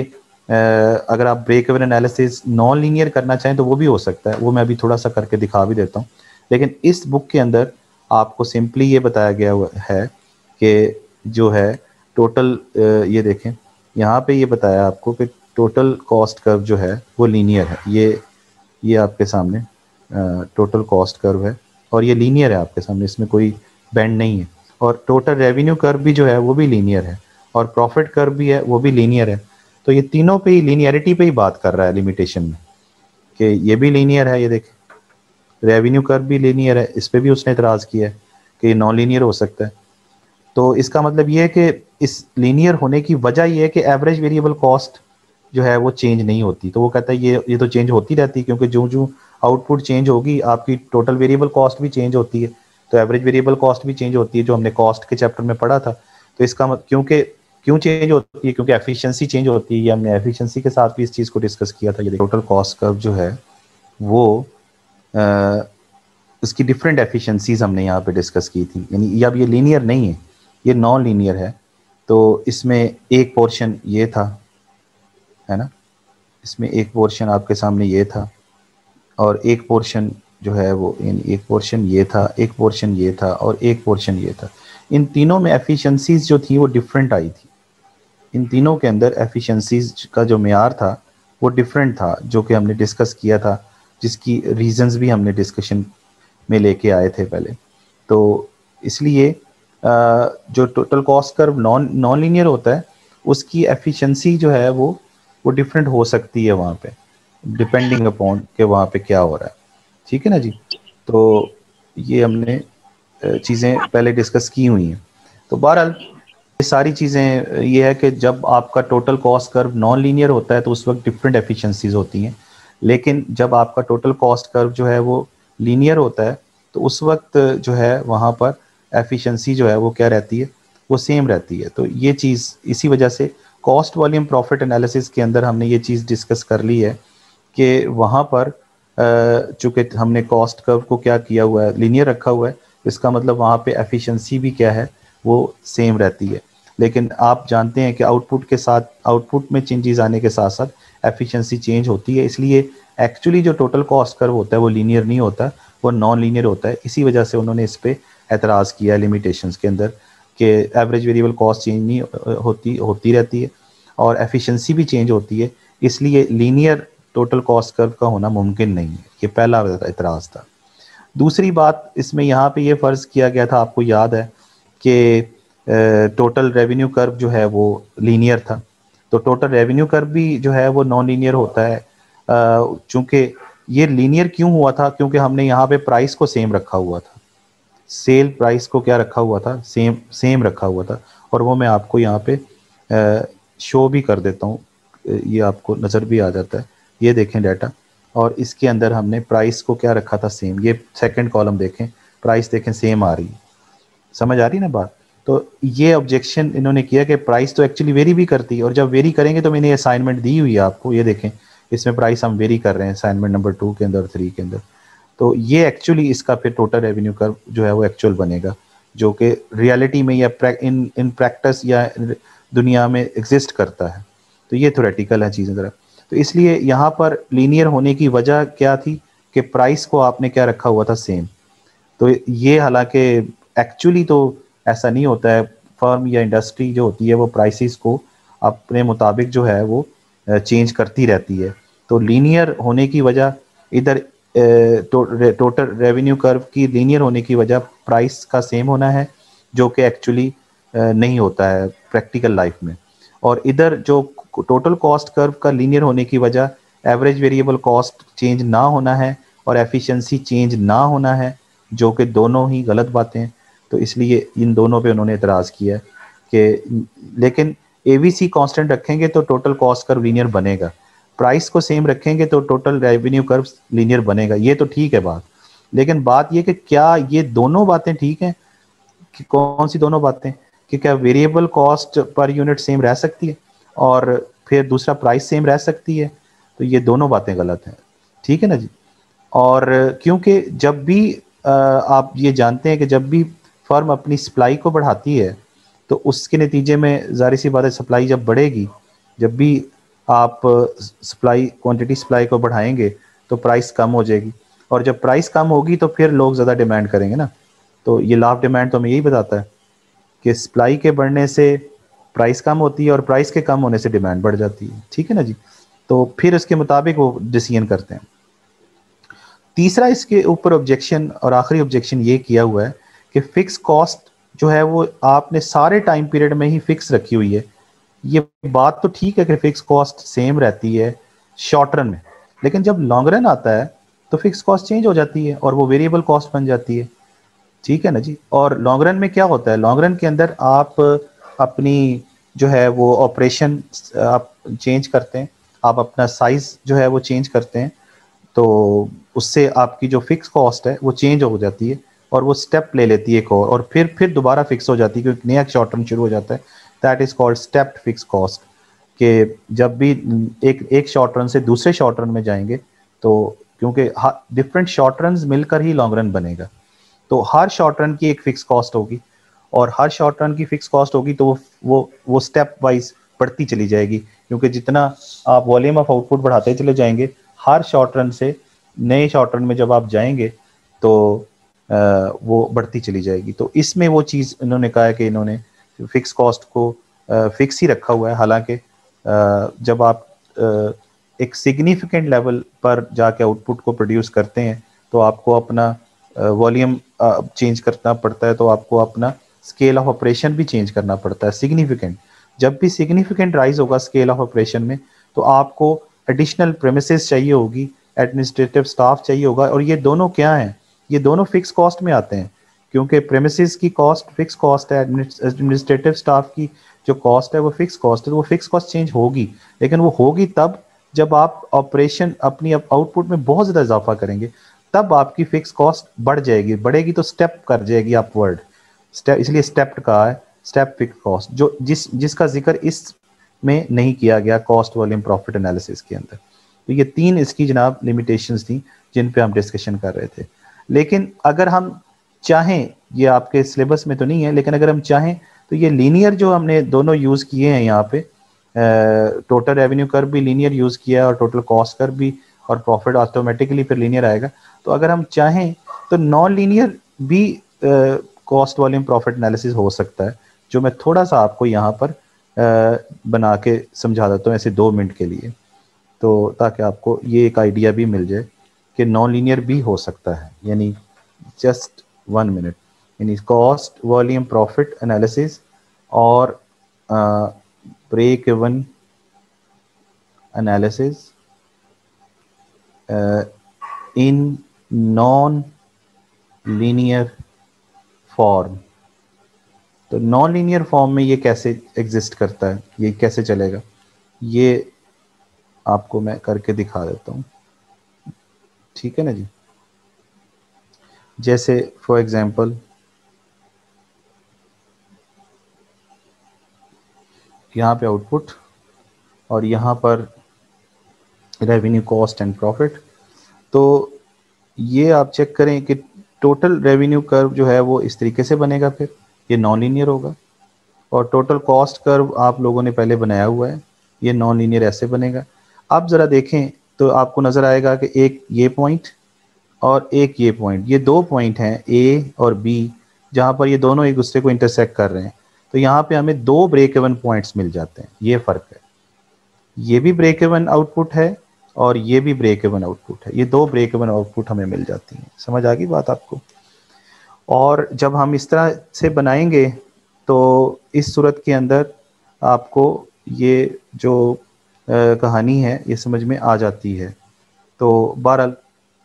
अगर आप break even analysis non linear करना चाहें तो वो भी हो सकता है, वो मैं अभी थोड़ा सा करके दिखा भी देता हूँ। लेकिन इस बुक के अंदर आपको सिंपली ये बताया गया हुआ है कि जो है टोटल, ये देखें यहाँ पे ये बताया आपको कि टोटल कॉस्ट कर्व जो है वो लीनियर है। ये ये आपके सामने टोटल कॉस्ट कर्व है और ये लीनियर है आपके सामने, इसमें कोई बेंड नहीं है। और टोटल रेवेन्यू कर्व भी जो है वो भी लीनियर है और प्रॉफिट कर्व भी है वो भी लीनियर है। तो ये तीनों पे ही लीनियरिटी पे ही बात कर रहा है लिमिटेशन में, कि ये भी लीनियर है, ये देखें रेवेन्यू कर्व भी लीनियर है, इस पे भी उसने इतराज़ किया है कि ये नॉन लीनियर हो सकता है। तो इसका मतलब ये है कि इस लीनियर होने की वजह ये है कि एवरेज वेरिएबल कॉस्ट जो है वो चेंज नहीं होती। तो वो कहता है ये ये तो चेंज होती रहती है, क्योंकि जो जो आउटपुट चेंज होगी आपकी टोटल वेरिएबल कॉस्ट भी चेंज होती है, तो एवरेज वेरिएबल कॉस्ट भी चेंज होती है, जो हमने कॉस्ट के चैप्टर में पढ़ा था। तो इसका मतलब क्योंकि क्यों चेंज होती है, क्योंकि एफिशिएंसी चेंज होती है। ये हमने एफिशिएंसी के साथ भी इस चीज़ को डिस्कस किया था। ये टोटल कॉस्ट कर्व जो है वो आ, उसकी डिफरेंट एफिशिएंसीज हमने यहाँ पे डिस्कस की थी। यानी अब ये लीनियर नहीं है, ये नॉन लीनियर है। तो इसमें एक पोर्शन ये था, है ना, इसमें एक पोर्शन आपके सामने ये था और एक पोर्शन जो है वो, यानी एक पोर्शन ये था, एक पोर्शन ये था और एक पोर्शन ये था। इन तीनों में एफिशिएंसीज जो थी वो डिफरेंट आई थी। इन तीनों के अंदर एफिशिएंसीज का जो मेयार था वो डिफरेंट था, जो कि हमने डिस्कस किया था, जिसकी रीजंस भी हमने डिस्कशन में लेके आए थे पहले। तो इसलिए जो total cost curve non non linear होता है उसकी एफिशिएंसी जो है वो वो डिफरेंट हो सकती है वहाँ पे, डिपेंडिंग अपॉन के वहाँ पे क्या हो रहा है। ठीक है ना जी। तो ये हमने चीज़ें पहले डिस्कस की हुई हैं। तो बहरहाल ये सारी चीज़ें ये है कि जब आपका total cost curve non linear होता है तो उस वक्त डिफरेंट एफिशिएंसीज होती हैं, लेकिन जब आपका टोटल कॉस्ट कर्व जो है वो लीनियर होता है तो उस वक्त जो है वहाँ पर एफिशिएंसी जो है वो क्या रहती है, वो सेम रहती है। तो ये चीज़ इसी वजह से कॉस्ट वॉल्यूम प्रॉफिट एनालिसिस के अंदर हमने ये चीज़ डिस्कस कर ली है कि वहाँ पर चूँकि हमने कॉस्ट कर्व को क्या किया हुआ है, लीनियर रखा हुआ है, इसका मतलब वहाँ पे एफिशिएंसी भी क्या है, वो सेम रहती है। लेकिन आप जानते हैं कि आउटपुट के साथ, आउटपुट में चेंजेस आने के साथ साथ एफिशिएंसी चेंज होती है। इसलिए एक्चुअली जो टोटल कॉस्ट कर्व होता है वो लीनियर नहीं होता, वो नॉन लीनियर होता है। इसी वजह से उन्होंने इस पर एतराज़ किया लिमिटेशंस के अंदर कि एवरेज वेरिएबल कॉस्ट चेंज नहीं होती होती रहती है और एफिशिएंसी भी चेंज होती है, इसलिए लीनियर टोटल कॉस्ट कर्व का होना मुमकिन नहीं है। ये पहला एतराज़ था। दूसरी बात इसमें यहाँ पे ये फ़र्ज़ किया गया था, आपको याद है कि टोटल रेवेन्यू कर्व जो है वो लीनियर था। तो टोटल रेवेन्यू कर्व भी जो है वो नॉन लीनियर होता है। चूँकि ये लीनियर क्यों हुआ था, क्योंकि हमने यहाँ पे प्राइस को सेम रखा हुआ था, सेल प्राइस को क्या रखा हुआ था, सेम सेम रखा हुआ था। और वो मैं आपको यहाँ पे शो भी कर देता हूँ, ये आपको नज़र भी आ जाता है। ये देखें डाटा, और इसके अंदर हमने प्राइस को क्या रखा था, सेम। ये सेकंड कॉलम देखें, प्राइस देखें सेम आ रही है, समझ आ रही ना बात। तो ये ऑब्जेक्शन इन्होंने किया कि प्राइस तो एक्चुअली वेरी भी करती है, और जब वेरी करेंगे तो मैंने असाइनमेंट दी हुई है आपको, ये देखें इसमें प्राइस हम वेरी कर रहे हैं असाइनमेंट नंबर टू के अंदर, थ्री के अंदर। तो ये एक्चुअली इसका फिर टोटल रेवेन्यू कर्व जो है वो एक्चुअल बनेगा, जो कि रियलिटी में या इन इन प्रैक्टिस या दुनिया में एग्जिस्ट करता है। तो ये थ्योरेटिकल है चीज़ें ज़रा। तो इसलिए यहाँ पर लीनियर होने की वजह क्या थी कि प्राइस को आपने क्या रखा हुआ था, सेम। तो ये हालांकि एक्चुअली तो ऐसा नहीं होता है, फर्म या इंडस्ट्री जो होती है वो प्राइसेस को अपने मुताबिक जो है वो चेंज करती रहती है। तो लीनियर होने की वजह इधर टोटल रेवेन्यू कर्व की लीनियर होने की वजह प्राइस का सेम होना है, जो कि एक्चुअली नहीं होता है प्रैक्टिकल लाइफ में। और इधर जो टोटल कॉस्ट कर्व का लीनियर होने की वजह एवरेज वेरिएबल कॉस्ट चेंज ना होना है और एफिशिएंसी चेंज ना होना है, जो कि दोनों ही गलत बातें हैं। तो इसलिए इन दोनों पे उन्होंने एतराज़ किया कि लेकिन एवीसी कांस्टेंट रखेंगे तो टोटल कॉस्ट कर्व लीनियर बनेगा, प्राइस को सेम रखेंगे तो टोटल रेवेन्यू कर्व लीनियर बनेगा। ये तो ठीक है बात, लेकिन बात ये कि क्या ये दोनों बातें ठीक हैं? कि कौन सी दोनों बातें? कि क्या variable cost per unit same रह सकती है और फिर दूसरा प्राइस सेम रह सकती है? तो ये दोनों बातें गलत हैं, ठीक है ना जी। और क्योंकि जब भी आप ये जानते हैं कि जब भी फर्म अपनी सप्लाई को बढ़ाती है तो उसके नतीजे में ज़ाहिर सी बात है सप्लाई जब बढ़ेगी, जब भी आप सप्लाई क्वांटिटी सप्लाई को बढ़ाएंगे तो प्राइस कम हो जाएगी, और जब प्राइस कम होगी तो फिर लोग ज़्यादा डिमांड करेंगे ना। तो ये लाभ डिमांड तो हमें यही बताता है कि सप्लाई के बढ़ने से प्राइस कम होती है और प्राइस के कम होने से डिमांड बढ़ जाती है, ठीक है ना जी। तो फिर उसके मुताबिक वो डिसीजन करते हैं। तीसरा इसके ऊपर ऑब्जेक्शन और आखिरी ऑब्जेक्शन ये किया हुआ है कि फिक्स कॉस्ट जो है वो आपने सारे टाइम पीरियड में ही फिक्स रखी हुई है। ये बात तो ठीक है कि फिक्स कॉस्ट सेम रहती है शॉर्ट रन में, लेकिन जब लॉन्ग रन आता है तो फिक्स कॉस्ट चेंज हो जाती है और वो वेरिएबल कॉस्ट बन जाती है, ठीक है ना जी। और लॉन्ग रन में क्या होता है, लॉन्ग रन के अंदर आप अपनी जो है वो ऑपरेशन आप चेंज करते हैं, आप अपना साइज जो है वो चेंज करते हैं, तो उससे आपकी जो फिक्स कॉस्ट है वो चेंज हो जाती है और वो स्टेप ले लेती है एक और और फिर फिर दोबारा फिक्स हो जाती है क्योंकि नया शॉर्ट टर्म शुरू हो जाता है। That is called stepped fix cost. कि जब भी एक एक शॉर्ट रन से दूसरे शॉर्ट रन में जाएंगे तो क्योंकि डिफरेंट शॉर्ट रन मिलकर ही लॉन्ग रन बनेगा, तो हर शॉर्ट रन की एक फिक्स कॉस्ट होगी और हर शॉर्ट रन की फिक्स कॉस्ट होगी तो वो वो स्टेप वाइज बढ़ती चली जाएगी, क्योंकि जितना आप वॉल्यूम ऑफ आउटपुट बढ़ाते चले जाएंगे हर शॉर्ट रन से नए शॉर्ट रन में जब आप जाएंगे तो आ, वो बढ़ती चली जाएगी। तो इसमें वो चीज़ इन्होंने कहा है कि इन्होंने फिक्स कॉस्ट को आ, फिक्स ही रखा हुआ है। हालांकि जब आप आ, एक सिग्निफिकेंट लेवल पर जाके आउटपुट को प्रोड्यूस करते हैं तो आपको अपना वॉल्यूम चेंज करना पड़ता है, तो आपको अपना स्केल ऑफ ऑपरेशन भी चेंज करना पड़ता है सिग्निफिकेंट। जब भी सिग्निफिकेंट राइज होगा स्केल ऑफ ऑपरेशन में तो आपको एडिशनल प्रेमिसेस चाहिए होगी, एडमिनिस्ट्रेटिव स्टाफ चाहिए होगा, और ये दोनों क्या हैं, ये दोनों फिक्स कॉस्ट में आते हैं क्योंकि प्रेमिसेस की कॉस्ट फिक्स कॉस्ट है, एडमिनिस्ट्रेटिव स्टाफ की जो कॉस्ट है वो फिक्स कॉस्ट है। तो वो फिक्स कॉस्ट चेंज होगी, लेकिन वो होगी तब जब आप ऑपरेशन अपनी आउटपुट में बहुत ज़्यादा इजाफा करेंगे, तब आपकी फिक्स कॉस्ट बढ़ जाएगी, बढ़ेगी तो स्टेप कर जाएगी अपवर्ड, स्टेप, इसलिए स्टेप्ड कहा है, स्टेप फिक्स कॉस्ट, जो जिस जिसका जिक्र इस में नहीं किया गया कॉस्ट वॉल्यूम प्रॉफिट एनालिसिस के अंदर। तो ये तीन इसकी जनाब लिमिटेशंस थी जिन पे हम डिस्कशन कर रहे थे। लेकिन अगर हम चाहें, ये आपके सिलेबस में तो नहीं है, लेकिन अगर हम चाहें तो ये लीनियर जो हमने दोनों यूज़ किए हैं यहाँ पे, टोटल रेवेन्यू कर भी लीनियर यूज़ किया है और टोटल कॉस्ट कर भी, और प्रॉफिट ऑटोमेटिकली फिर लीनियर आएगा। तो अगर हम चाहें तो नॉन लीनियर भी कॉस्ट वॉल्यूम प्रॉफिट एनालिसिस हो सकता है, जो मैं थोड़ा सा आपको यहाँ पर uh, बना के समझा देता हूँ ऐसे दो मिनट के लिए, तो ताकि आपको ये एक आइडिया भी मिल जाए कि नॉन लीनियर भी हो सकता है। यानी जस्ट वन मिनट, यानी कॉस्ट वॉल्यूम प्रॉफिट एनालिसिस और break even analysis in non linear form. तो नॉन लीनियर फॉर्म में ये कैसे एग्जिस्ट करता है, ये कैसे चलेगा, ये आपको मैं करके दिखा देता हूँ, ठीक है ना जी। जैसे फॉर एग्जांपल यहाँ पे आउटपुट और यहाँ पर रेवेन्यू कॉस्ट एंड प्रॉफिट, तो ये आप चेक करें कि टोटल रेवेन्यू कर्व जो है वो इस तरीके से बनेगा, फिर ये नॉन लीनियर होगा, और टोटल कॉस्ट कर्व आप लोगों ने पहले बनाया हुआ है, ये नॉन लीनियर ऐसे बनेगा। आप ज़रा देखें तो आपको नज़र आएगा कि एक ये पॉइंट और एक ये पॉइंट, ये दो पॉइंट हैं ए और बी, जहाँ पर ये दोनों एक दूसरे को इंटरसेक्ट कर रहे हैं। तो यहाँ पे हमें दो ब्रेक इवन पॉइंट्स मिल जाते हैं, ये फ़र्क है। ये भी ब्रेक इवन आउटपुट है और ये भी ब्रेक इवन आउटपुट है, ये दो ब्रेक इवन आउटपुट हमें मिल जाती हैं। समझ आ गई बात आपको? और जब हम इस तरह से बनाएंगे तो इस सूरत के अंदर आपको ये जो आ, कहानी है ये समझ में आ जाती है। तो बहरहाल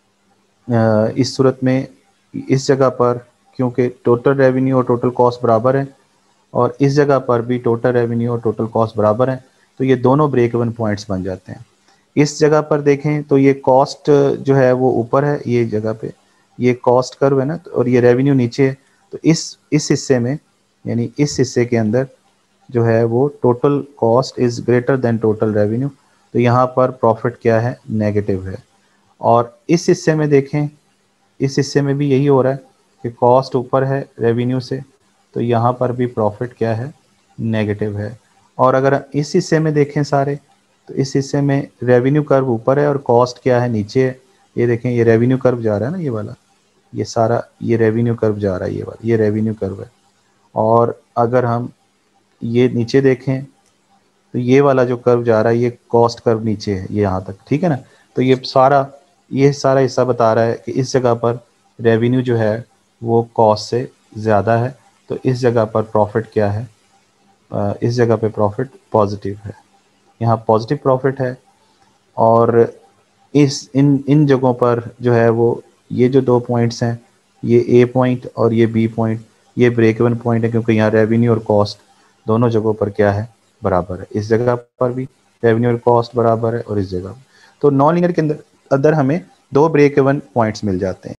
इस सूरत में इस जगह पर क्योंकि टोटल रेवेन्यू और टोटल कॉस्ट बराबर है और इस जगह पर भी टोटल रेवेन्यू और टोटल कॉस्ट बराबर है, तो ये दोनों ब्रेक इवन पॉइंट्स बन जाते हैं। इस जगह पर देखें तो ये कॉस्ट जो है वो ऊपर है, ये जगह पे ये कॉस्ट कर्व है ना, और ये रेवेन्यू नीचे है। तो इस इस हिस्से में यानी इस हिस्से के अंदर जो है वो total cost is greater than total revenue, तो यहाँ पर प्रॉफिट क्या है, नेगेटिव है। और इस हिस्से में देखें, इस हिस्से में भी यही हो रहा है कि कॉस्ट ऊपर है रेवेन्यू से, तो यहाँ पर भी प्रॉफिट क्या है, नेगेटिव है। और अगर इस हिस्से में देखें सारे, तो इस हिस्से में रेवेन्यू कर्व ऊपर है और कॉस्ट क्या है, नीचे है। ये देखें, ये रेवेन्यू कर्व जा रहा है ना, ये वाला, ये सारा ये रेवेन्यू कर्व जा रहा है, ये वाला ये रेवेन्यू कर्व है। और अगर हम ये नीचे देखें तो ये वाला जो कर्व जा रहा है ये कॉस्ट कर्व नीचे है, ये यहाँ तक, ठीक है ना। तो ये सारा ये सारा हिस्सा बता रहा है कि इस जगह पर रेवेन्यू जो है वो कॉस्ट से ज़्यादा है, तो इस जगह पर प्रॉफिट क्या है, इस जगह पे प्रॉफिट पॉजिटिव है, यहाँ पॉजिटिव प्रॉफिट है। और इस इन इन जगहों पर जो है वो ये जो दो पॉइंट्स हैं, ये ए पॉइंट और ये बी पॉइंट, ये ब्रेक इवन पॉइंट है क्योंकि यहाँ रेवेन्यू और कॉस्ट दोनों जगहों पर क्या है, बराबर है। इस जगह पर भी रेवेन्यू और कॉस्ट बराबर है और इस जगह। तो नॉन लीनियर के अंदर अंदर हमें दो ब्रेक इवन पॉइंट्स मिल जाते हैं।